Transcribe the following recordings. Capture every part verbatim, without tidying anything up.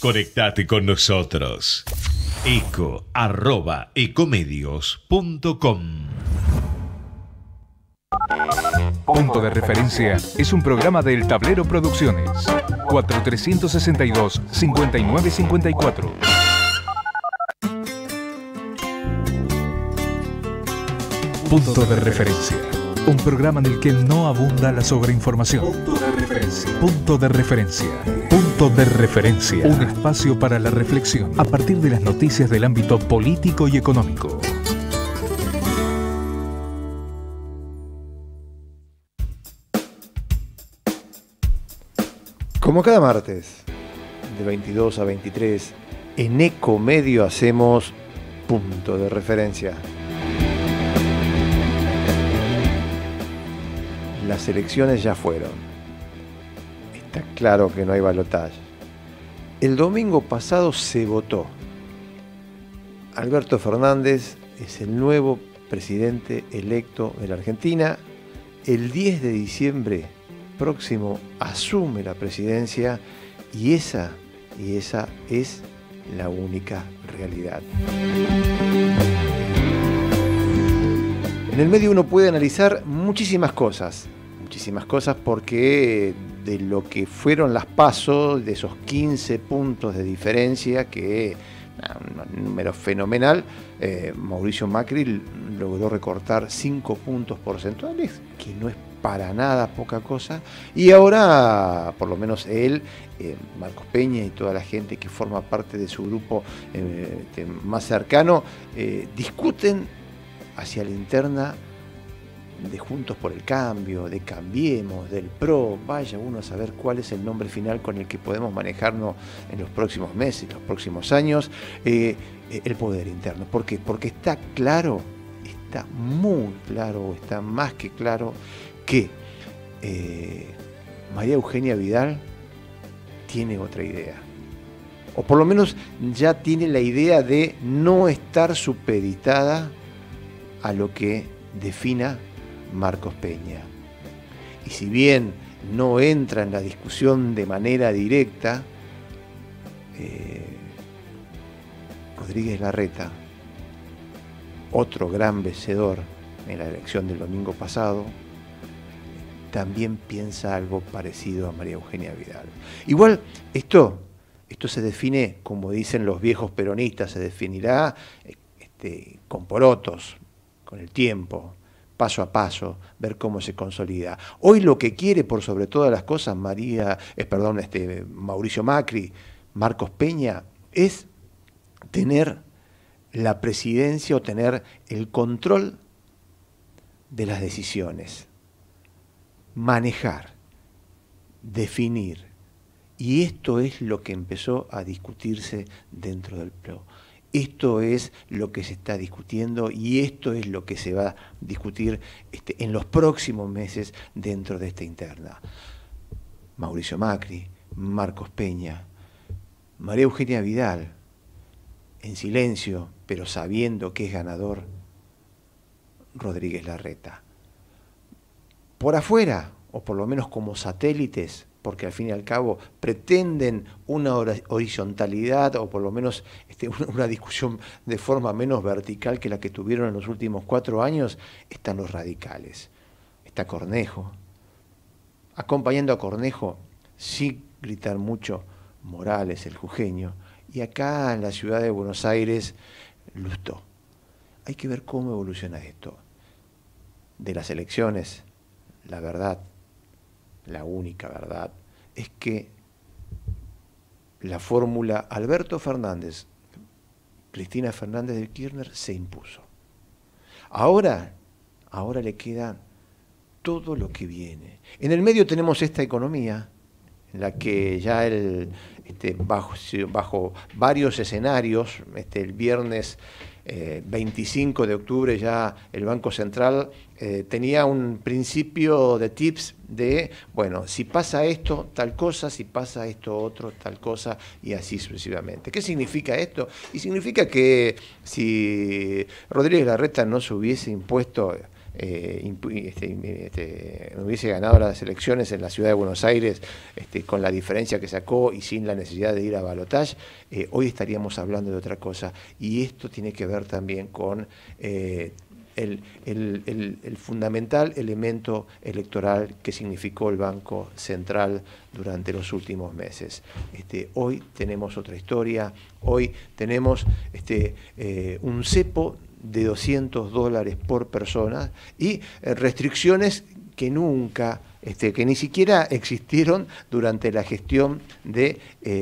Conectate con nosotros. eco arroba ecomedios punto com. Punto de Referencia es un programa del Tablero Producciones. cuatro tres seis dos, cinco nueve cinco cuatro. Punto de Referencia. Un programa en el que no abunda la sobreinformación. Punto de Referencia. Punto de Referencia. Punto de Referencia. Un espacio para la reflexión a partir de las noticias del ámbito político y económico. Como cada martes, de veintidós a veintitrés, en Ecomedio hacemos Punto de Referencia. Las elecciones ya fueron. Está claro que no hay balotaje. El domingo pasado se votó. Alberto Fernández es el nuevo presidente electo de la Argentina. El diez de diciembre próximo asume la presidencia y esa, y esa es la única realidad. En el medio uno puede analizar muchísimas cosas, muchísimas cosas porque de lo que fueron las PASO, de esos quince puntos de diferencia que, un número fenomenal, eh, Mauricio Macri logró recortar cinco puntos porcentuales, que no es para nada poca cosa, y ahora, por lo menos él, eh, Marcos Peña y toda la gente que forma parte de su grupo eh, este, más cercano, eh, discuten hacia la interna de Juntos por el Cambio, de Cambiemos, del P R O, vaya uno a saber cuál es el nombre final con el que podemos manejarnos en los próximos meses, los próximos años, eh, el poder interno. ¿Por qué? Porque está claro, está muy claro, está más que claro, que eh, María Eugenia Vidal tiene otra idea. O por lo menos ya tiene la idea de no estar supeditada a lo que defina Marcos Peña. Y si bien no entra en la discusión de manera directa, eh, Rodríguez Larreta, otro gran vencedor en la elección del domingo pasado, también piensa algo parecido a María Eugenia Vidal. Igual, esto, esto se define, como dicen los viejos peronistas, se definirá este, con porotos, con el tiempo, paso a paso, ver cómo se consolida. Hoy lo que quiere, por sobre todas las cosas, María, eh, perdón, este, Mauricio Macri, Marcos Peña, es tener la presidencia o tener el control de las decisiones. Manejar, definir. Y esto es lo que empezó a discutirse dentro del P R O. Esto es lo que se está discutiendo y esto es lo que se va a discutir este, en los próximos meses dentro de esta interna. Mauricio Macri, Marcos Peña, María Eugenia Vidal, en silencio, pero sabiendo que es ganador, Rodríguez Larreta. Por afuera, o por lo menos como satélites, porque al fin y al cabo pretenden una horizontalidad o por lo menos este, una, una discusión de forma menos vertical que la que tuvieron en los últimos cuatro años, están los radicales. Está Cornejo. Acompañando a Cornejo, sin gritar mucho, Morales, el jujeño. Y acá en la ciudad de Buenos Aires, Lustó. Hay que ver cómo evoluciona esto. De las elecciones, la verdad, la única verdad, es que la fórmula Alberto Fernández, Cristina Fernández de Kirchner se impuso. Ahora, ahora le queda todo lo que viene. En el medio tenemos esta economía, en la que ya el, este, bajo, bajo varios escenarios, este, el viernes eh, veinticinco de octubre ya el Banco Central eh, tenía un principio de tips de, bueno, si pasa esto, tal cosa, si pasa esto otro, tal cosa, y así sucesivamente. ¿Qué significa esto? Y significa que si Rodríguez Larreta no se hubiese impuesto eh, este, este, hubiese ganado las elecciones en la ciudad de Buenos Aires este, con la diferencia que sacó y sin la necesidad de ir a balotaje, eh, hoy estaríamos hablando de otra cosa. Y esto tiene que ver también con eh, el, el, el, el fundamental elemento electoral que significó el Banco Central durante los últimos meses. Este, hoy tenemos otra historia, hoy tenemos este, eh, un cepo de doscientos dólares por persona y eh, restricciones que nunca, este, que ni siquiera existieron durante la gestión de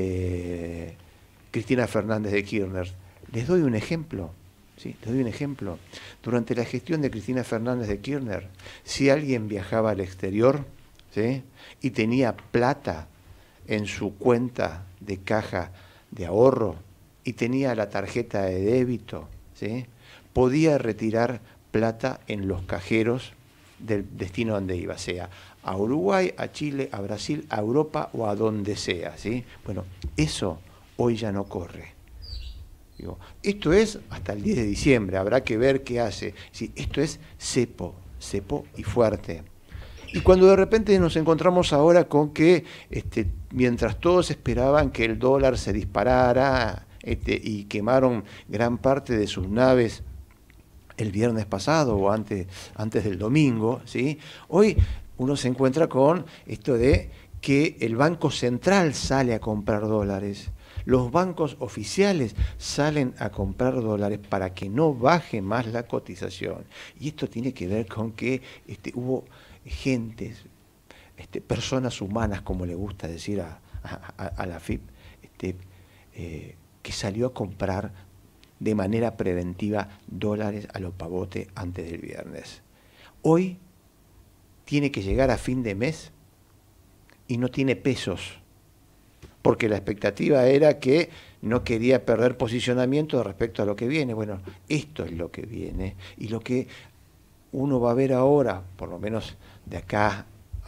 eh, Cristina Fernández de Kirchner. Les doy un ejemplo, ¿sí? Les doy un ejemplo. Durante la gestión de Cristina Fernández de Kirchner, si alguien viajaba al exterior, ¿sí?, y tenía plata en su cuenta de caja de ahorro y tenía la tarjeta de débito, ¿sí?, podía retirar plata en los cajeros del destino donde iba, sea a Uruguay, a Chile, a Brasil, a Europa o a donde sea, ¿sí? Bueno, eso hoy ya no corre. Digo, esto es hasta el diez de diciembre, habrá que ver qué hace. Sí, esto es cepo, cepo y fuerte. Y cuando de repente nos encontramos ahora con que, este, mientras todos esperaban que el dólar se disparara este, y quemaron gran parte de sus naves el viernes pasado o antes, antes del domingo, ¿sí?, hoy uno se encuentra con esto de que el Banco Central sale a comprar dólares. Los bancos oficiales salen a comprar dólares para que no baje más la cotización. Y esto tiene que ver con que este, hubo gentes, este, personas humanas, como le gusta decir a, a, a la F I P, este, eh, que salió a comprar de manera preventiva dólares a lo pavote antes del viernes. Hoy tiene que llegar a fin de mes y no tiene pesos, porque la expectativa era que no quería perder posicionamiento respecto a lo que viene. Bueno, esto es lo que viene y lo que uno va a ver ahora, por lo menos de acá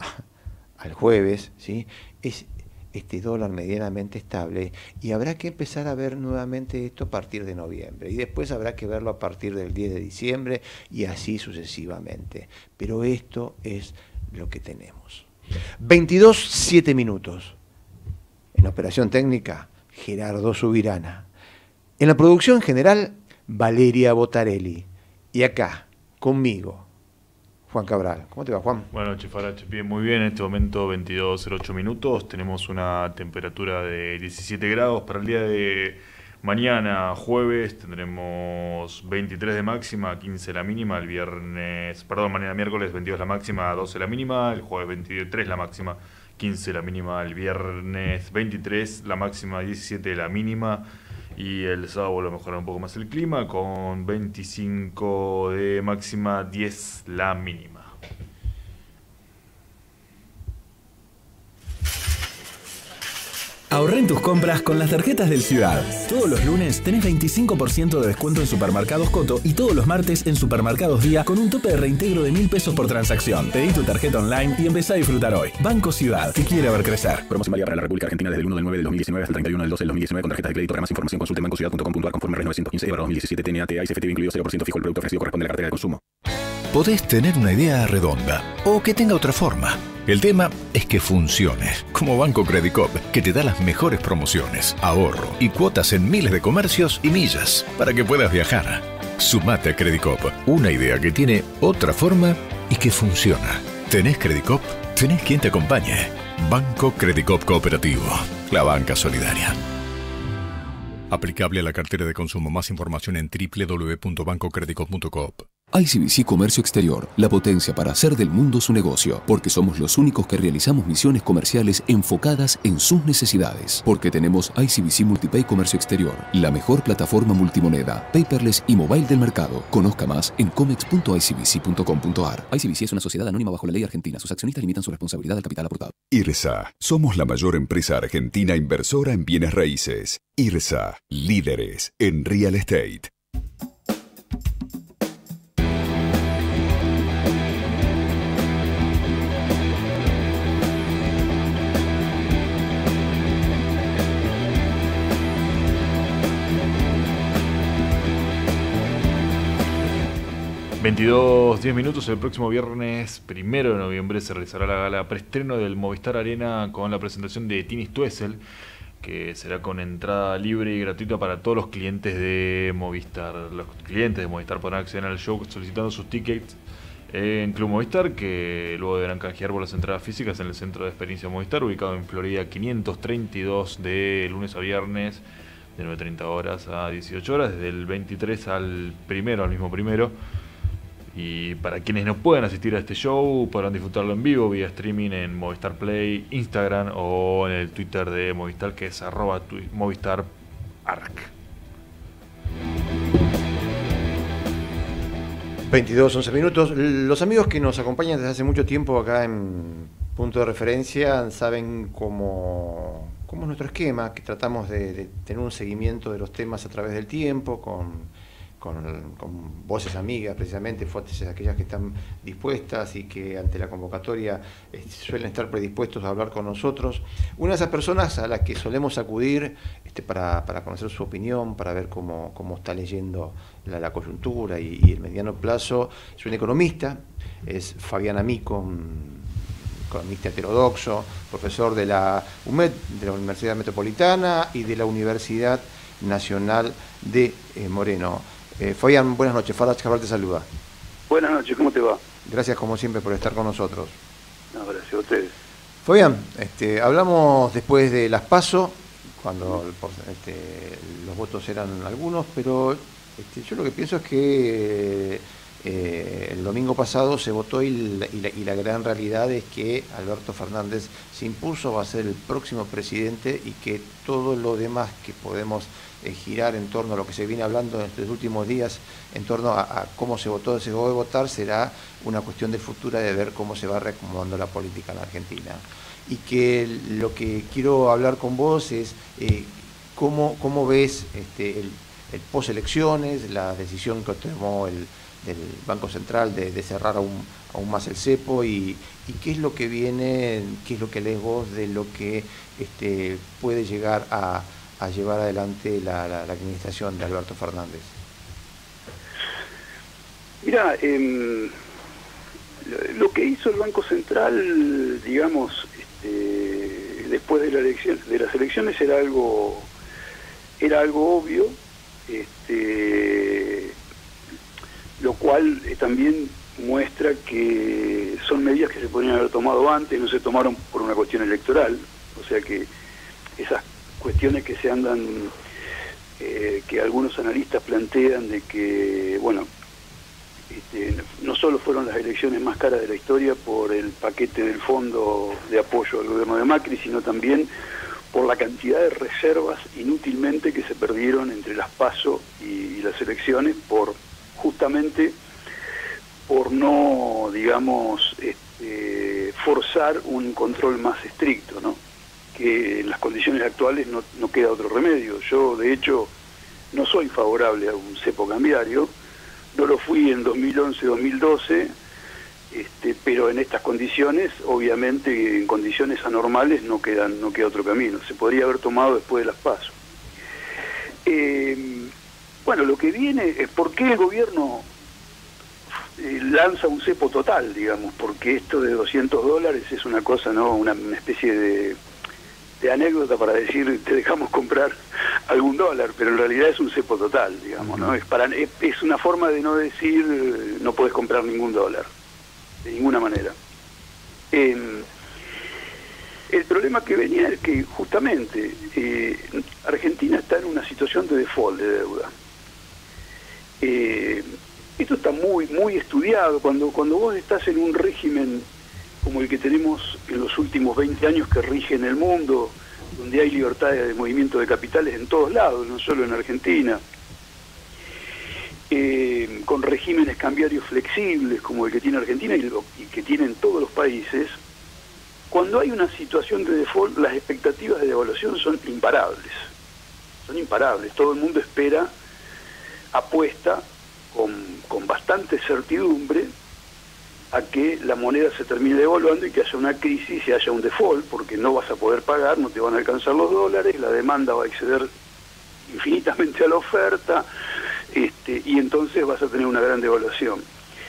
al jueves, ¿sí?, es este dólar medianamente estable, y habrá que empezar a ver nuevamente esto a partir de noviembre, y después habrá que verlo a partir del diez de diciembre y así sucesivamente. Pero esto es lo que tenemos. veintidós, siete minutos. En la operación técnica, Gerardo Subirana. En la producción general, Valeria Botarelli. Y acá, conmigo, Juan Cabral. ¿Cómo te va, Juan? Buenas noches, Farache. Bien, muy bien. En este momento veintidós cero ocho minutos. Tenemos una temperatura de diecisiete grados. Para el día de mañana, jueves, tendremos veintitrés de máxima, quince la mínima. El viernes, perdón, mañana miércoles, veintidós la máxima, doce la mínima. El jueves veintitrés la máxima, quince la mínima. El viernes veintitrés la máxima, diecisiete la mínima. Y el sábado vuelve a mejorar un poco más el clima con veinticinco de máxima, diez la mínima. Ahorrá en tus compras con las tarjetas del Ciudad. Todos los lunes tenés veinticinco por ciento de descuento en Supermercados Coto y todos los martes en Supermercados Día con un tope de reintegro de mil pesos por transacción. Pedí tu tarjeta online y empezá a disfrutar hoy. Banco Ciudad, te quiere ver crecer. Promoción válida para la República Argentina desde el uno del nueve del dos mil diecinueve hasta el treinta y uno del doce del dos mil diecinueve con tarjetas de crédito. Para más información consulte en bancociudad punto com punto a r conforme R novecientos quince barra dos mil diecisiete T N A T A y C F T V incluido cero por ciento fijo. El producto ofrecido corresponde a la cartera de consumo. Podés tener una idea redonda o que tenga otra forma. El tema es que funcione, como Banco Credicop, que te da las mejores promociones, ahorro y cuotas en miles de comercios y millas para que puedas viajar. Sumate a Credicop, una idea que tiene otra forma y que funciona. ¿Tenés Credicop? Tenés quien te acompañe. Banco Credicop Cooperativo, la banca solidaria. Aplicable a la cartera de consumo. Más información en doble u doble u doble u punto banco credicop punto coop. I C B C Comercio Exterior, la potencia para hacer del mundo su negocio, porque somos los únicos que realizamos misiones comerciales enfocadas en sus necesidades, porque tenemos I C B C Multipay Comercio Exterior, la mejor plataforma multimoneda, paperless y mobile del mercado. Conozca más en comex punto i c b c punto com punto a r. I C B C es una sociedad anónima bajo la ley argentina. Sus accionistas limitan su responsabilidad al capital aportado. IRSA, somos la mayor empresa argentina inversora en bienes raíces. IRSA, líderes en real estate. veintidós diez minutos, el próximo viernes primero de noviembre se realizará la gala preestreno del Movistar Arena con la presentación de Tini Stoessel, que será con entrada libre y gratuita para todos los clientes de Movistar. Los clientes de Movistar podrán acceder al show solicitando sus tickets en Club Movistar, que luego deberán canjear por las entradas físicas en el Centro de Experiencia Movistar, ubicado en Florida quinientos treinta y dos, de lunes a viernes, de nueve treinta horas a dieciocho horas, desde el veintitrés al primero, al mismo primero. Y para quienes no puedan asistir a este show, podrán disfrutarlo en vivo vía streaming en Movistar Play, Instagram o en el Twitter de Movistar, que es arroba Movistar Arc. veintidós once minutos. Los amigos que nos acompañan desde hace mucho tiempo acá en Punto de Referencia saben cómo, cómo es nuestro esquema, que tratamos de, de tener un seguimiento de los temas a través del tiempo, con... Con, con voces amigas, precisamente, fuertes aquellas que están dispuestas y que ante la convocatoria eh, suelen estar predispuestos a hablar con nosotros. Una de esas personas a las que solemos acudir este, para, para conocer su opinión, para ver cómo, cómo está leyendo la, la coyuntura y, y el mediano plazo, es un economista, es Fabián Amico, un economista heterodoxo, profesor de la U M E D, de la Universidad Metropolitana y de la Universidad Nacional de eh, Moreno. Eh, Fabián, buenas noches. Farach Cabral te saluda. Buenas noches, ¿cómo te va? Gracias como siempre por estar con nosotros. No, gracias a ustedes. Fabián, este, hablamos después de las PASO, cuando este, los votos eran algunos, pero este, yo lo que pienso es que eh, el domingo pasado se votó y la, y, la, y la gran realidad es que Alberto Fernández se impuso, va a ser el próximo presidente y que todo lo demás que podemos eh, girar en torno a lo que se viene hablando en estos últimos días, en torno a, a cómo se votó, se dejó de votar, será una cuestión de futura de ver cómo se va reacomodando la política en la Argentina. Y que lo que quiero hablar con vos es eh, cómo, cómo ves este, el, el post-elecciones, la decisión que tomó el del Banco Central de, de cerrar aún, aún más el cepo y, y qué es lo que viene, qué es lo que lees vos de lo que este, puede llegar a, a llevar adelante la, la, la administración de Alberto Fernández. Mira, eh, lo que hizo el Banco Central, digamos, este, después de la elección, de las elecciones era algo, era algo obvio, este, lo cual eh, también muestra que son medidas que se podrían haber tomado antes, no se tomaron por una cuestión electoral, o sea que esas cuestiones que se andan, eh, que algunos analistas plantean de que, bueno, este, no solo fueron las elecciones más caras de la historia por el paquete del fondo de apoyo al gobierno de Macri, sino también por la cantidad de reservas inútilmente que se perdieron entre las PASO y, y las elecciones por justamente por no, digamos, este, forzar un control más estricto, ¿no? Que en las condiciones actuales no, no queda otro remedio. Yo, de hecho, no soy favorable a un cepo cambiario, no lo fui en dos mil once dos mil doce, este, pero en estas condiciones, obviamente, en condiciones anormales no, quedan, no queda otro camino. Se podría haber tomado después de las PASO. Eh, bueno, lo que viene es por qué el gobierno eh, lanza un cepo total, digamos, porque esto de doscientos dólares es una cosa, ¿no? Una, una especie de, de anécdota para decir, te dejamos comprar algún dólar, pero en realidad es un cepo total, digamos, ¿no? Es, para, es, es una forma de no decir, no puedes comprar ningún dólar, de ninguna manera. Eh, el problema que venía es que justamente eh, Argentina está en una situación de default de deuda. Eh, esto está muy muy estudiado. Cuando, cuando vos estás en un régimen como el que tenemos en los últimos veinte años que rige en el mundo, donde hay libertad de movimiento de capitales en todos lados, no solo en Argentina, eh, con regímenes cambiarios flexibles como el que tiene Argentina y, lo, y que tienen todos los países, cuando hay una situación de default, las expectativas de devaluación son imparables. Son imparables. Todo el mundo espera, apuesta con, con bastante certidumbre a que la moneda se termine devaluando y que haya una crisis y haya un default, porque no vas a poder pagar, no te van a alcanzar los dólares, la demanda va a exceder infinitamente a la oferta, este, y entonces vas a tener una gran devaluación.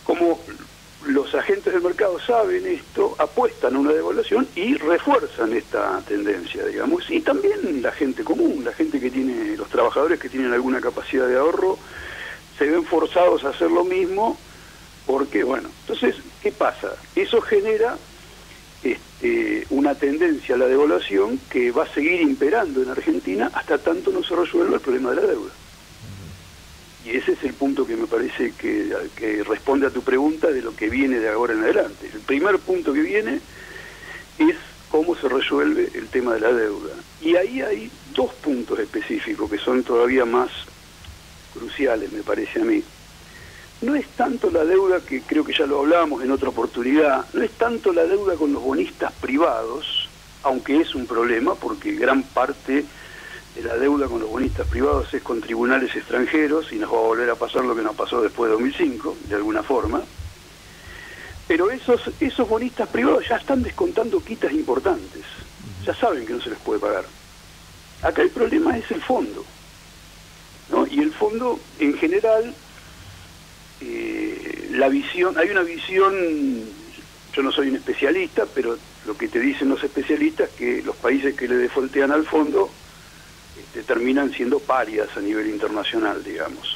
como los agentes del mercado saben esto, apuestan a una devaluación y refuerzan esta tendencia, digamos. Y también la gente común, la gente que tiene, los trabajadores que tienen alguna capacidad de ahorro, se ven forzados a hacer lo mismo, porque, bueno, entonces, ¿qué pasa? Eso genera este, una tendencia a la devaluación que va a seguir imperando en Argentina hasta tanto no se resuelva el problema de la deuda. Y ese es el punto que me parece que, que responde a tu pregunta de lo que viene de ahora en adelante. El primer punto que viene es cómo se resuelve el tema de la deuda. Y ahí hay dos puntos específicos que son todavía más cruciales, me parece a mí. No es tanto la deuda, que creo que ya lo hablábamos en otra oportunidad, no es tanto la deuda con los bonistas privados, aunque es un problema, porque gran parte de la deuda con los bonistas privados es con tribunales extranjeros y nos va a volver a pasar lo que nos pasó después de dos mil cinco, de alguna forma. Pero esos, esos bonistas privados ya están descontando quitas importantes, ya saben que no se les puede pagar. Acá el problema es el fondo, ¿no? Y el fondo, en general, eh, la visión, hay una visión, yo no soy un especialista, pero lo que te dicen los especialistas es que los países que le defoltean al fondo este, terminan siendo parias a nivel internacional, digamos.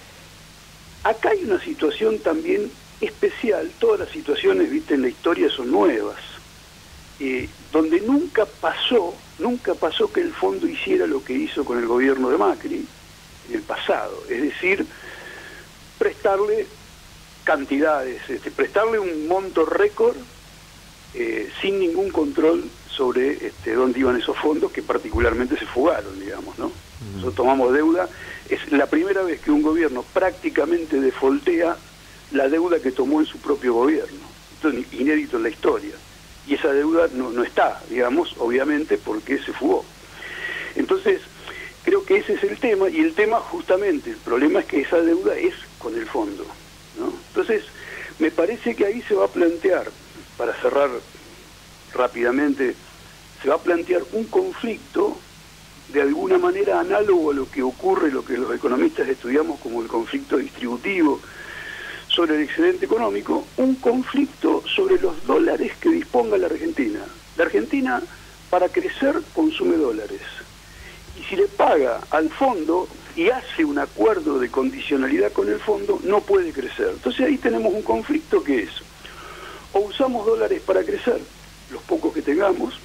Acá hay una situación también especial, todas las situaciones, viste, en la historia son nuevas, eh, donde nunca pasó, nunca pasó que el fondo hiciera lo que hizo con el gobierno de Macri en el pasado, es decir, prestarle cantidades, este, prestarle un monto récord eh, sin ningún control sobre este, dónde iban esos fondos, que particularmente se fugaron, digamos, ¿no? Mm. Nosotros tomamos deuda, es la primera vez que un gobierno prácticamente defoltea la deuda que tomó en su propio gobierno. Esto es inédito en la historia. Y esa deuda no, no está, digamos, obviamente, porque se fugó. Entonces, creo que ese es el tema, y el tema justamente, el problema es que esa deuda es con el fondo, ¿no? Entonces, me parece que ahí se va a plantear, para cerrar rápidamente, se va a plantear un conflicto de alguna manera análogo a lo que ocurre, lo que los economistas estudiamos como el conflicto distributivo sobre el excedente económico, un conflicto sobre los dólares que disponga la Argentina. La Argentina, para crecer, consume dólares. Y si le paga al fondo y hace un acuerdo de condicionalidad con el fondo, no puede crecer. Entonces ahí tenemos un conflicto que es, o usamos dólares para crecer, los pocos que tengamos,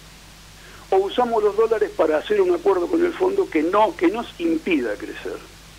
o usamos los dólares para hacer un acuerdo con el fondo que no, que nos impida crecer.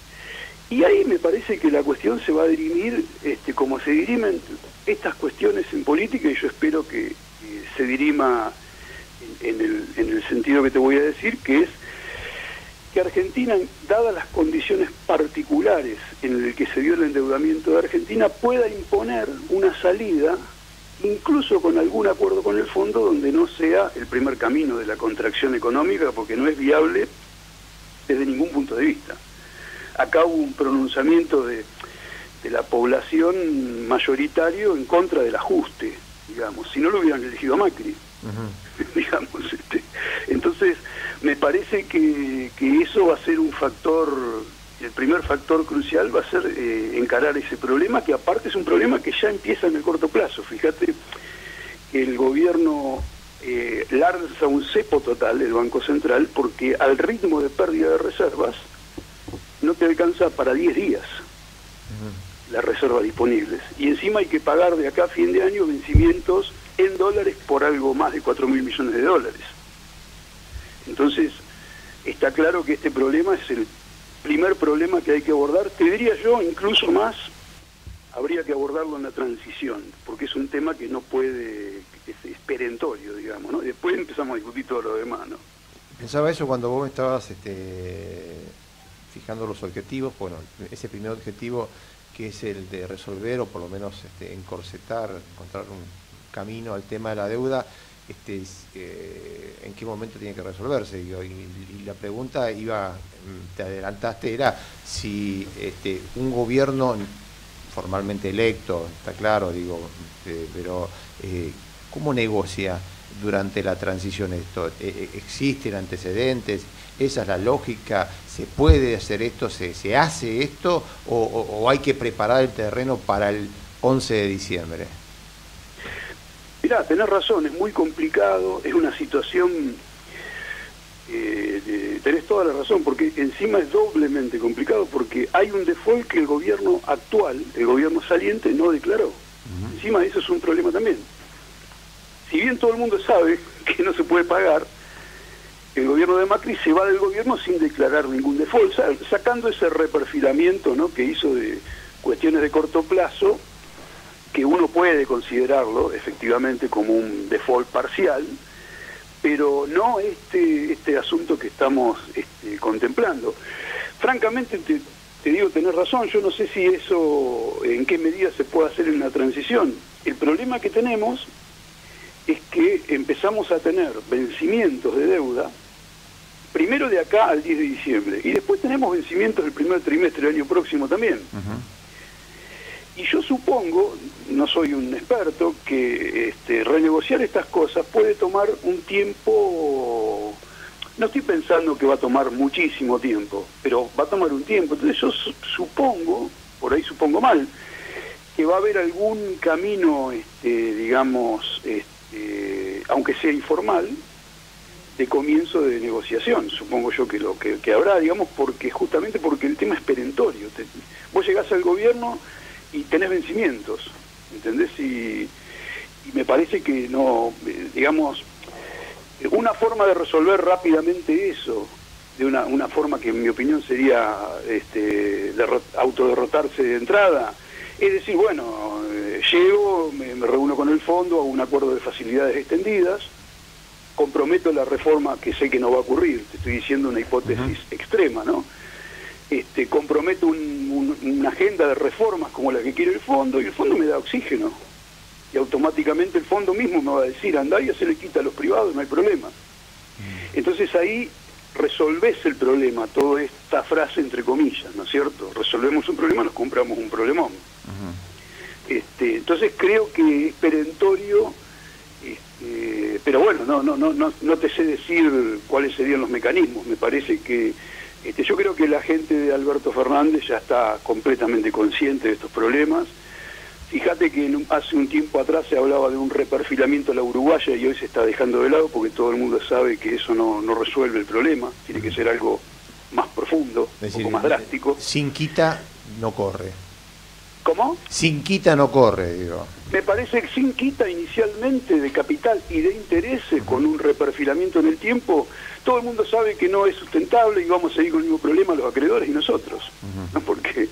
Y ahí me parece que la cuestión se va a dirimir este, como se dirimen estas cuestiones en política, y yo espero que, que se dirima en, en, el, en el sentido que te voy a decir, que es que Argentina, dadas las condiciones particulares en las que se dio el endeudamiento de Argentina, pueda imponer una salida, incluso con algún acuerdo con el fondo, donde no sea el primer camino de la contracción económica, porque no es viable desde ningún punto de vista. Acá hubo un pronunciamiento de, de la población mayoritario en contra del ajuste, digamos, si no lo hubieran elegido a Macri. Uh-huh. digamos, este. Entonces, me parece que, que eso va a ser un factor, el primer factor crucial va a ser eh, encarar ese problema, que aparte es un problema que ya empieza en el corto plazo. Fíjate que el gobierno eh, lanza un cepo total, el Banco Central, porque al ritmo de pérdida de reservas no te alcanza para diez días uh-huh. las reservas disponibles. Y encima hay que pagar de acá a fin de año vencimientos en dólares por algo más de cuatro mil millones de dólares. Entonces, está claro que este problema es el primer problema que hay que abordar. Te diría yo, incluso más, habría que abordarlo en la transición, porque es un tema que no puede, es, es perentorio, digamos, ¿no? Después empezamos a discutir todo lo demás, ¿no? Pensaba eso cuando vos estabas este, fijando los objetivos. Bueno, ese primer objetivo, que es el de resolver, o por lo menos este, encorsetar, encontrar un camino al tema de la deuda, este, eh, ¿en qué momento tiene que resolverse? Y, y, y la pregunta iba, te adelantaste, era si este, un gobierno formalmente electo, está claro, digo, eh, pero eh, ¿cómo negocia durante la transición esto? Eh, ¿Existen antecedentes? ¿Esa es la lógica? ¿Se puede hacer esto? ¿Se, se hace esto? O, o, ¿O hay que preparar el terreno para el once de diciembre? Mirá, tenés razón, es muy complicado, es una situación, eh, de, tenés toda la razón, porque encima es doblemente complicado, porque hay un default que el gobierno actual, el gobierno saliente, no declaró. Uh-huh. Encima eso es un problema también. Si bien todo el mundo sabe que no se puede pagar, el gobierno de Macri se va del gobierno sin declarar ningún default, sacando ese reperfilamiento, ¿no?, que hizo de cuestiones de corto plazo, que uno puede considerarlo efectivamente como un default parcial, pero no este este asunto que estamos este, contemplando. Francamente, te, te digo, tenés razón, yo no sé si eso, en qué medida se puede hacer en la transición. El problema que tenemos es que empezamos a tener vencimientos de deuda, primero de acá al diez de diciembre, y después tenemos vencimientos del primer trimestre del año próximo también. Uh-huh. Y yo supongo, no soy un experto, que este, renegociar estas cosas puede tomar un tiempo, no estoy pensando que va a tomar muchísimo tiempo, pero va a tomar un tiempo. Entonces yo su supongo, por ahí supongo mal, que va a haber algún camino, este, digamos, este, aunque sea informal, de comienzo de negociación, supongo yo que lo que, que habrá, digamos, porque justamente porque el tema es perentorio. Te, vos llegás al gobierno y tenés vencimientos, ¿entendés? Y, y me parece que no, eh, digamos, una forma de resolver rápidamente eso, de una, una forma que en mi opinión sería este, autoderrotarse de entrada, es decir, bueno, eh, llego, me, me reúno con el fondo, hago un acuerdo de facilidades extendidas, comprometo la reforma que sé que no va a ocurrir, te estoy diciendo una hipótesis uh-huh. extrema, ¿no? Este, comprometo un, un, una agenda de reformas como la que quiere el fondo, y el fondo me da oxígeno, y automáticamente el fondo mismo me va a decir, andá y se le quita a los privados, no hay problema. Uh-huh. Entonces ahí resolvés el problema, toda esta frase entre comillas, ¿no es cierto? Resolvemos un problema, nos compramos un problemón. Uh-huh. Este, entonces creo que es perentorio. Este, pero bueno, no, no, no, no, no te sé decir cuáles serían los mecanismos. Me parece que este, yo creo que la gente de Alberto Fernández ya está completamente consciente de estos problemas. Fíjate que en un, hace un tiempo atrás se hablaba de un reperfilamiento a la uruguaya y hoy se está dejando de lado porque todo el mundo sabe que eso no, no resuelve el problema. Tiene que ser algo más profundo, es decir, un poco más drástico. Sin quita no corre. ¿Cómo? Sin quita no corre, digo. Me parece que sin quita inicialmente de capital y de intereses, uh-huh. con un reperfilamiento en el tiempo, todo el mundo sabe que no es sustentable y vamos a seguir con el mismo problema los acreedores y nosotros. Uh-huh. ¿No? Porque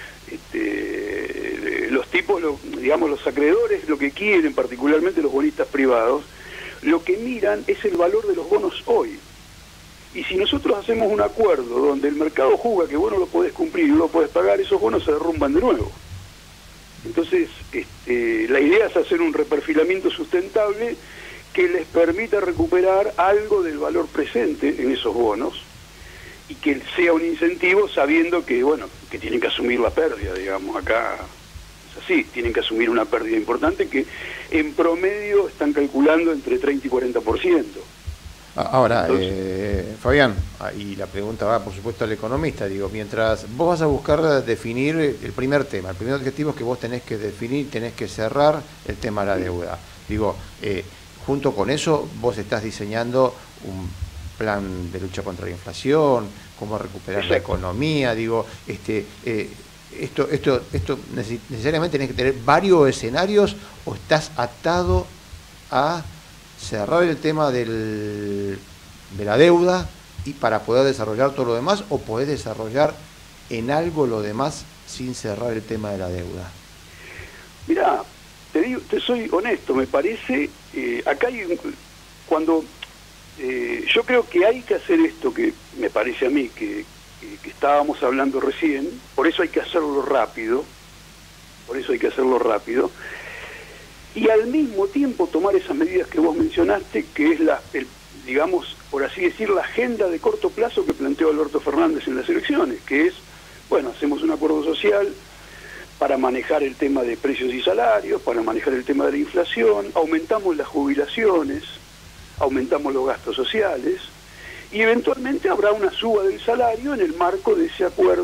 este, los tipos, lo, digamos, los acreedores lo que quieren, particularmente los bonistas privados, lo que miran es el valor de los bonos hoy. Y si nosotros hacemos un acuerdo donde el mercado juzga que vos no lo podés cumplir y no lo podés pagar, esos bonos se derrumban de nuevo. Entonces, este, la idea es hacer un reperfilamiento sustentable que les permita recuperar algo del valor presente en esos bonos y que sea un incentivo sabiendo que, bueno, que tienen que asumir la pérdida, digamos, acá es así, tienen que asumir una pérdida importante que en promedio están calculando entre treinta y cuarenta por ciento. Ahora, Entonces, eh, Fabián, y la pregunta va por supuesto al economista, digo, mientras vos vas a buscar definir el primer tema, el primer objetivo es que vos tenés que definir, tenés que cerrar el tema de la deuda. Digo, eh, junto con eso vos estás diseñando un plan de lucha contra la inflación, cómo recuperar Exacto. la economía, digo, este, eh, esto, esto, esto necesariamente tenés que tener varios escenarios o estás atado a cerrar el tema del, de la deuda y para poder desarrollar todo lo demás, o podés desarrollar en algo lo demás sin cerrar el tema de la deuda. Mirá, te digo, te soy honesto, me parece, eh, acá hay un, cuando eh, yo creo que hay que hacer esto que me parece a mí que, que, que estábamos hablando recién, por eso hay que hacerlo rápido, por eso hay que hacerlo rápido. Y al mismo tiempo tomar esas medidas que vos mencionaste, que es la, el, digamos, por así decir, la agenda de corto plazo que planteó Alberto Fernández en las elecciones, que es, bueno, hacemos un acuerdo social para manejar el tema de precios y salarios, para manejar el tema de la inflación, aumentamos las jubilaciones, aumentamos los gastos sociales, y eventualmente habrá una suba del salario en el marco de ese acuerdo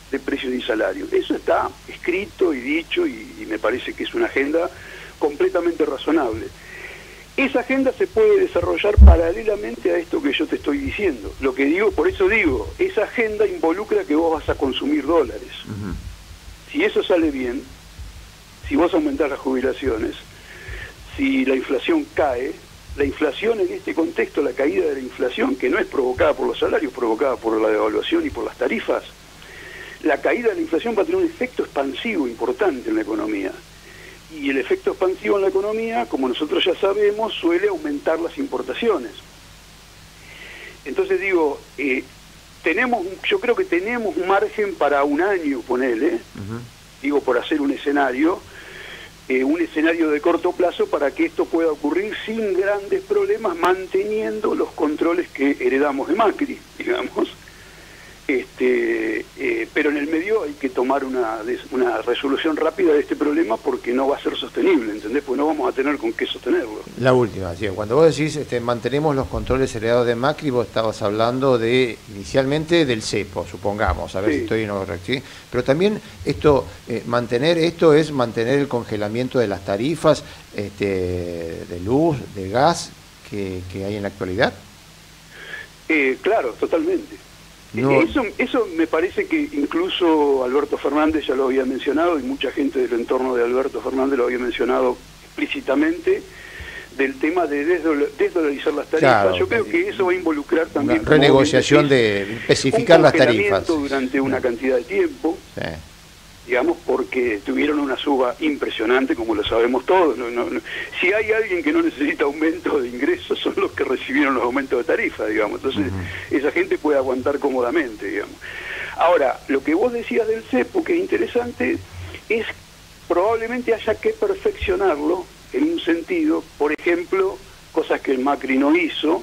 de precios y salario. Eso está escrito y dicho y, y me parece que es una agenda completamente razonable. Esa agenda se puede desarrollar paralelamente a esto que yo te estoy diciendo. Lo que digo, por eso digo, esa agenda involucra que vos vas a consumir dólares. Uh-huh. Si eso sale bien, si vos aumentás las jubilaciones, si la inflación cae, la inflación en este contexto, la caída de la inflación, que no es provocada por los salarios, provocada por la devaluación y por las tarifas, la caída de la inflación va a tener un efecto expansivo importante en la economía. Y el efecto expansivo en la economía, como nosotros ya sabemos, suele aumentar las importaciones. Entonces digo, eh, tenemos, yo creo que tenemos margen para un año, ponele, uh-huh. digo, por hacer un escenario, eh, un escenario de corto plazo para que esto pueda ocurrir sin grandes problemas, manteniendo los controles que heredamos de Macri, digamos. Este, eh, pero en el medio hay que tomar una, una resolución rápida de este problema porque no va a ser sostenible, ¿entendés? Porque no vamos a tener con qué sostenerlo. La última, sí. Cuando vos decís este, mantenemos los controles heredados de Macri, vos estabas hablando de inicialmente del cepo, supongamos, a ver sí. si estoy en lo correcto, ¿sí? Pero también esto, eh, mantener esto es mantener el congelamiento de las tarifas este, de luz, de gas que, que hay en la actualidad. Eh, claro, totalmente. No. Eso, eso me parece que incluso Alberto Fernández ya lo había mencionado y mucha gente del entorno de Alberto Fernández lo había mencionado explícitamente, del tema de desdolarizar las tarifas. Claro, yo creo que eso va a involucrar también una renegociación de especificar las tarifas durante una cantidad de tiempo. Sí. Digamos, porque tuvieron una suba impresionante, como lo sabemos todos. No, no, no. Si hay alguien que no necesita aumento de ingresos, son los que recibieron los aumentos de tarifa, digamos. Entonces, uh-huh. esa gente puede aguantar cómodamente, digamos. Ahora, lo que vos decías del cepo, que es interesante, es probablemente haya que perfeccionarlo en un sentido, por ejemplo, cosas que el Macri no hizo,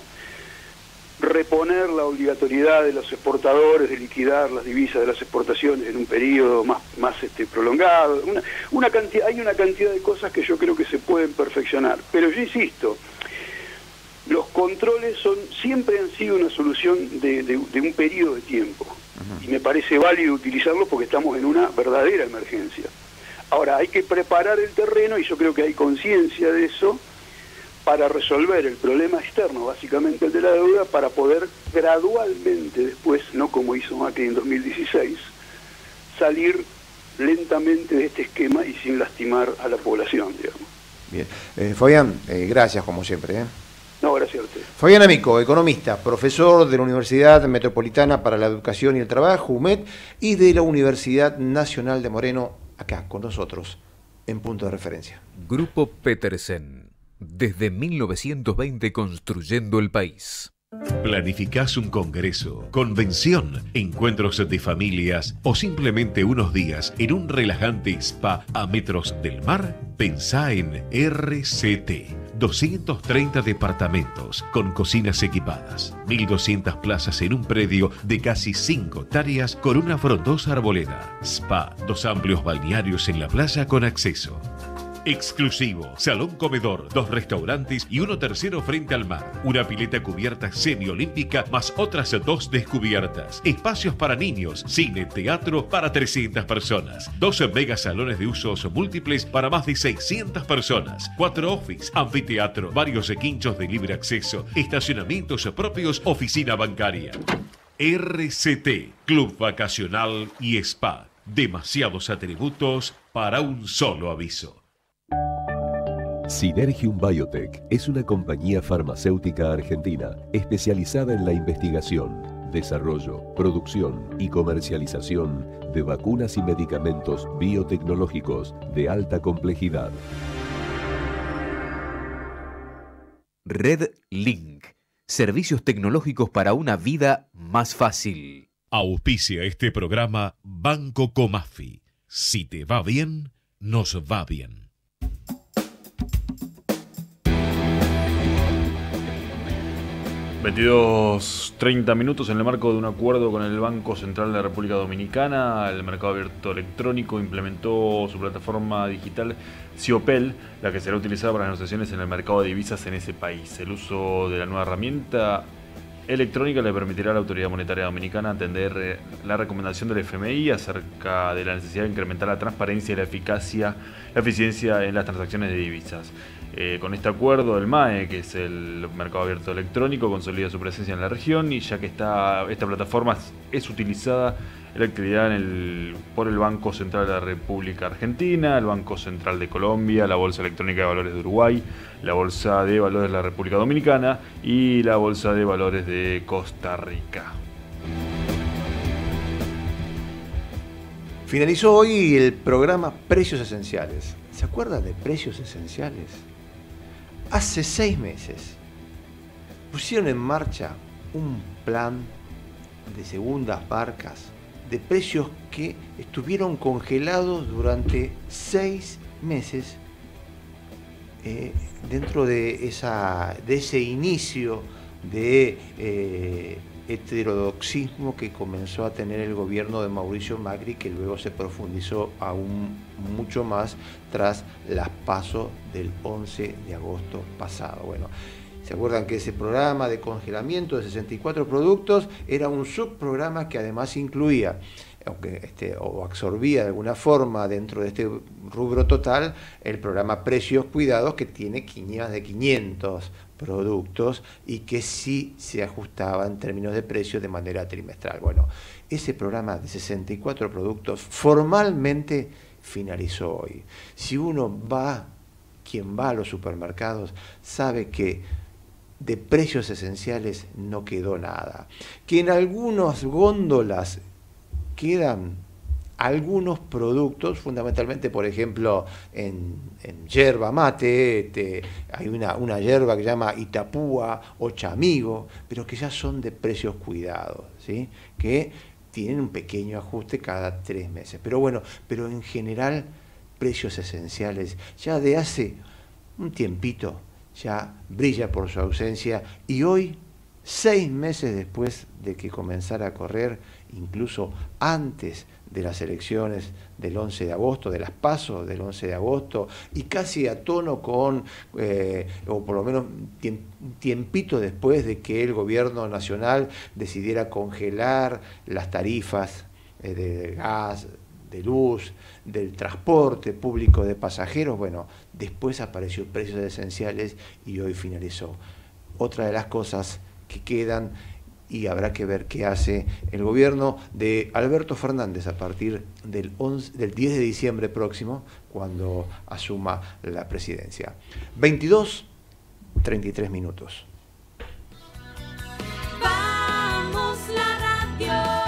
reponer la obligatoriedad de los exportadores de liquidar las divisas de las exportaciones en un periodo más, más este, prolongado. Una, una cantidad, hay una cantidad de cosas que yo creo que se pueden perfeccionar. Pero yo insisto, los controles son siempre han sido una solución de, de, de un periodo de tiempo. Uh-huh. Y me parece válido utilizarlo porque estamos en una verdadera emergencia. Ahora, hay que preparar el terreno y yo creo que hay conciencia de eso, para resolver el problema externo, básicamente el de la deuda, para poder gradualmente después, no como hizo Macri en dos mil dieciséis, salir lentamente de este esquema y sin lastimar a la población, digamos. Bien. Eh, Fabián, eh, gracias como siempre. ¿eh? No, gracias a usted. Fabián Amico, economista, profesor de la Universidad Metropolitana para la Educación y el Trabajo, U M E T, y de la Universidad Nacional de Moreno, acá con nosotros, en Punto de Referencia. Grupo Petersen. Desde mil novecientos veinte construyendo el país. ¿Planificás un congreso, convención, encuentros de familias o simplemente unos días en un relajante spa a metros del mar? Pensá en R C T. doscientos treinta departamentos con cocinas equipadas, mil doscientas plazas en un predio de casi cinco hectáreas con una frondosa arboleda, spa, dos amplios balnearios en la playa con acceso. Exclusivo, salón comedor, dos restaurantes y uno tercero frente al mar. Una pileta cubierta semiolímpica más otras dos descubiertas. Espacios para niños, cine, teatro para trescientas personas. Dos mega salones de usos múltiples para más de seiscientas personas. Cuatro office, anfiteatro, varios quinchos de libre acceso, estacionamientos propios, oficina bancaria. R C T, Club Vacacional y Spa. Demasiados atributos para un solo aviso. Synergium Biotech es una compañía farmacéutica argentina especializada en la investigación, desarrollo, producción y comercialización de vacunas y medicamentos biotecnológicos de alta complejidad. Red Link. Servicios tecnológicos para una vida más fácil. Auspicia este programa Banco Comafi. Si te va bien, nos va bien. veintidós treinta minutos en el marco de un acuerdo con el Banco Central de la República Dominicana. El mercado abierto electrónico implementó su plataforma digital Ciopel, la que será utilizada para las negociaciones en el mercado de divisas en ese país. El uso de la nueva herramienta electrónica le permitirá a la Autoridad Monetaria Dominicana atender eh, la recomendación del F M I acerca de la necesidad de incrementar la transparencia y la eficacia, la eficiencia en las transacciones de divisas. Eh, con este acuerdo, el M A E, que es el Mercado Abierto Electrónico, consolida su presencia en la región, y ya que está, esta plataforma es utilizada en la actividad en el, por el Banco Central de la República Argentina, el Banco Central de Colombia, la Bolsa Electrónica de Valores de Uruguay, la Bolsa de Valores de la República Dominicana y la Bolsa de Valores de Costa Rica. Finalizó hoy el programa Precios Esenciales. ¿Se acuerdan de Precios Esenciales? Hace seis meses pusieron en marcha un plan de segundas barcas de precios que estuvieron congelados durante seis meses eh, dentro de, esa, de ese inicio de eh, heterodoxismo que comenzó a tener el gobierno de Mauricio Macri, que luego se profundizó aún mucho más tras las PASO del once de agosto pasado. Bueno, ¿se acuerdan que ese programa de congelamiento de sesenta y cuatro productos era un subprograma que además incluía, aunque este, o absorbía de alguna forma dentro de este rubro total, el programa Precios Cuidados, que tiene más de quinientos productos y que sí se ajustaba en términos de precios de manera trimestral? Bueno, ese programa de sesenta y cuatro productos formalmente finalizó hoy. Si uno va, quien va a los supermercados, sabe que de precios esenciales no quedó nada, que en algunas góndolas quedan algunos productos, fundamentalmente, por ejemplo, en, en yerba mate, este, hay una, una yerba que se llama Itapúa o Chamigo, pero que ya son de precios cuidados, ¿sí? Que tienen un pequeño ajuste cada tres meses. Pero bueno, pero en general, precios esenciales ya de hace un tiempito ya brilla por su ausencia, y hoy, seis meses después de que comenzara a correr, incluso antes de las elecciones del once de agosto, de las PASO del once de agosto, y casi a tono con, eh, o por lo menos un tiempito después de que el gobierno nacional decidiera congelar las tarifas eh, de gas, de luz, del transporte público de pasajeros. Bueno, después apareció Precios Esenciales y hoy finalizó. Otra de las cosas que quedan, y habrá que ver qué hace el gobierno de Alberto Fernández a partir del, once, del diez de diciembre próximo, cuando asuma la presidencia. veintidós, treinta y tres minutos. Vamos la radio.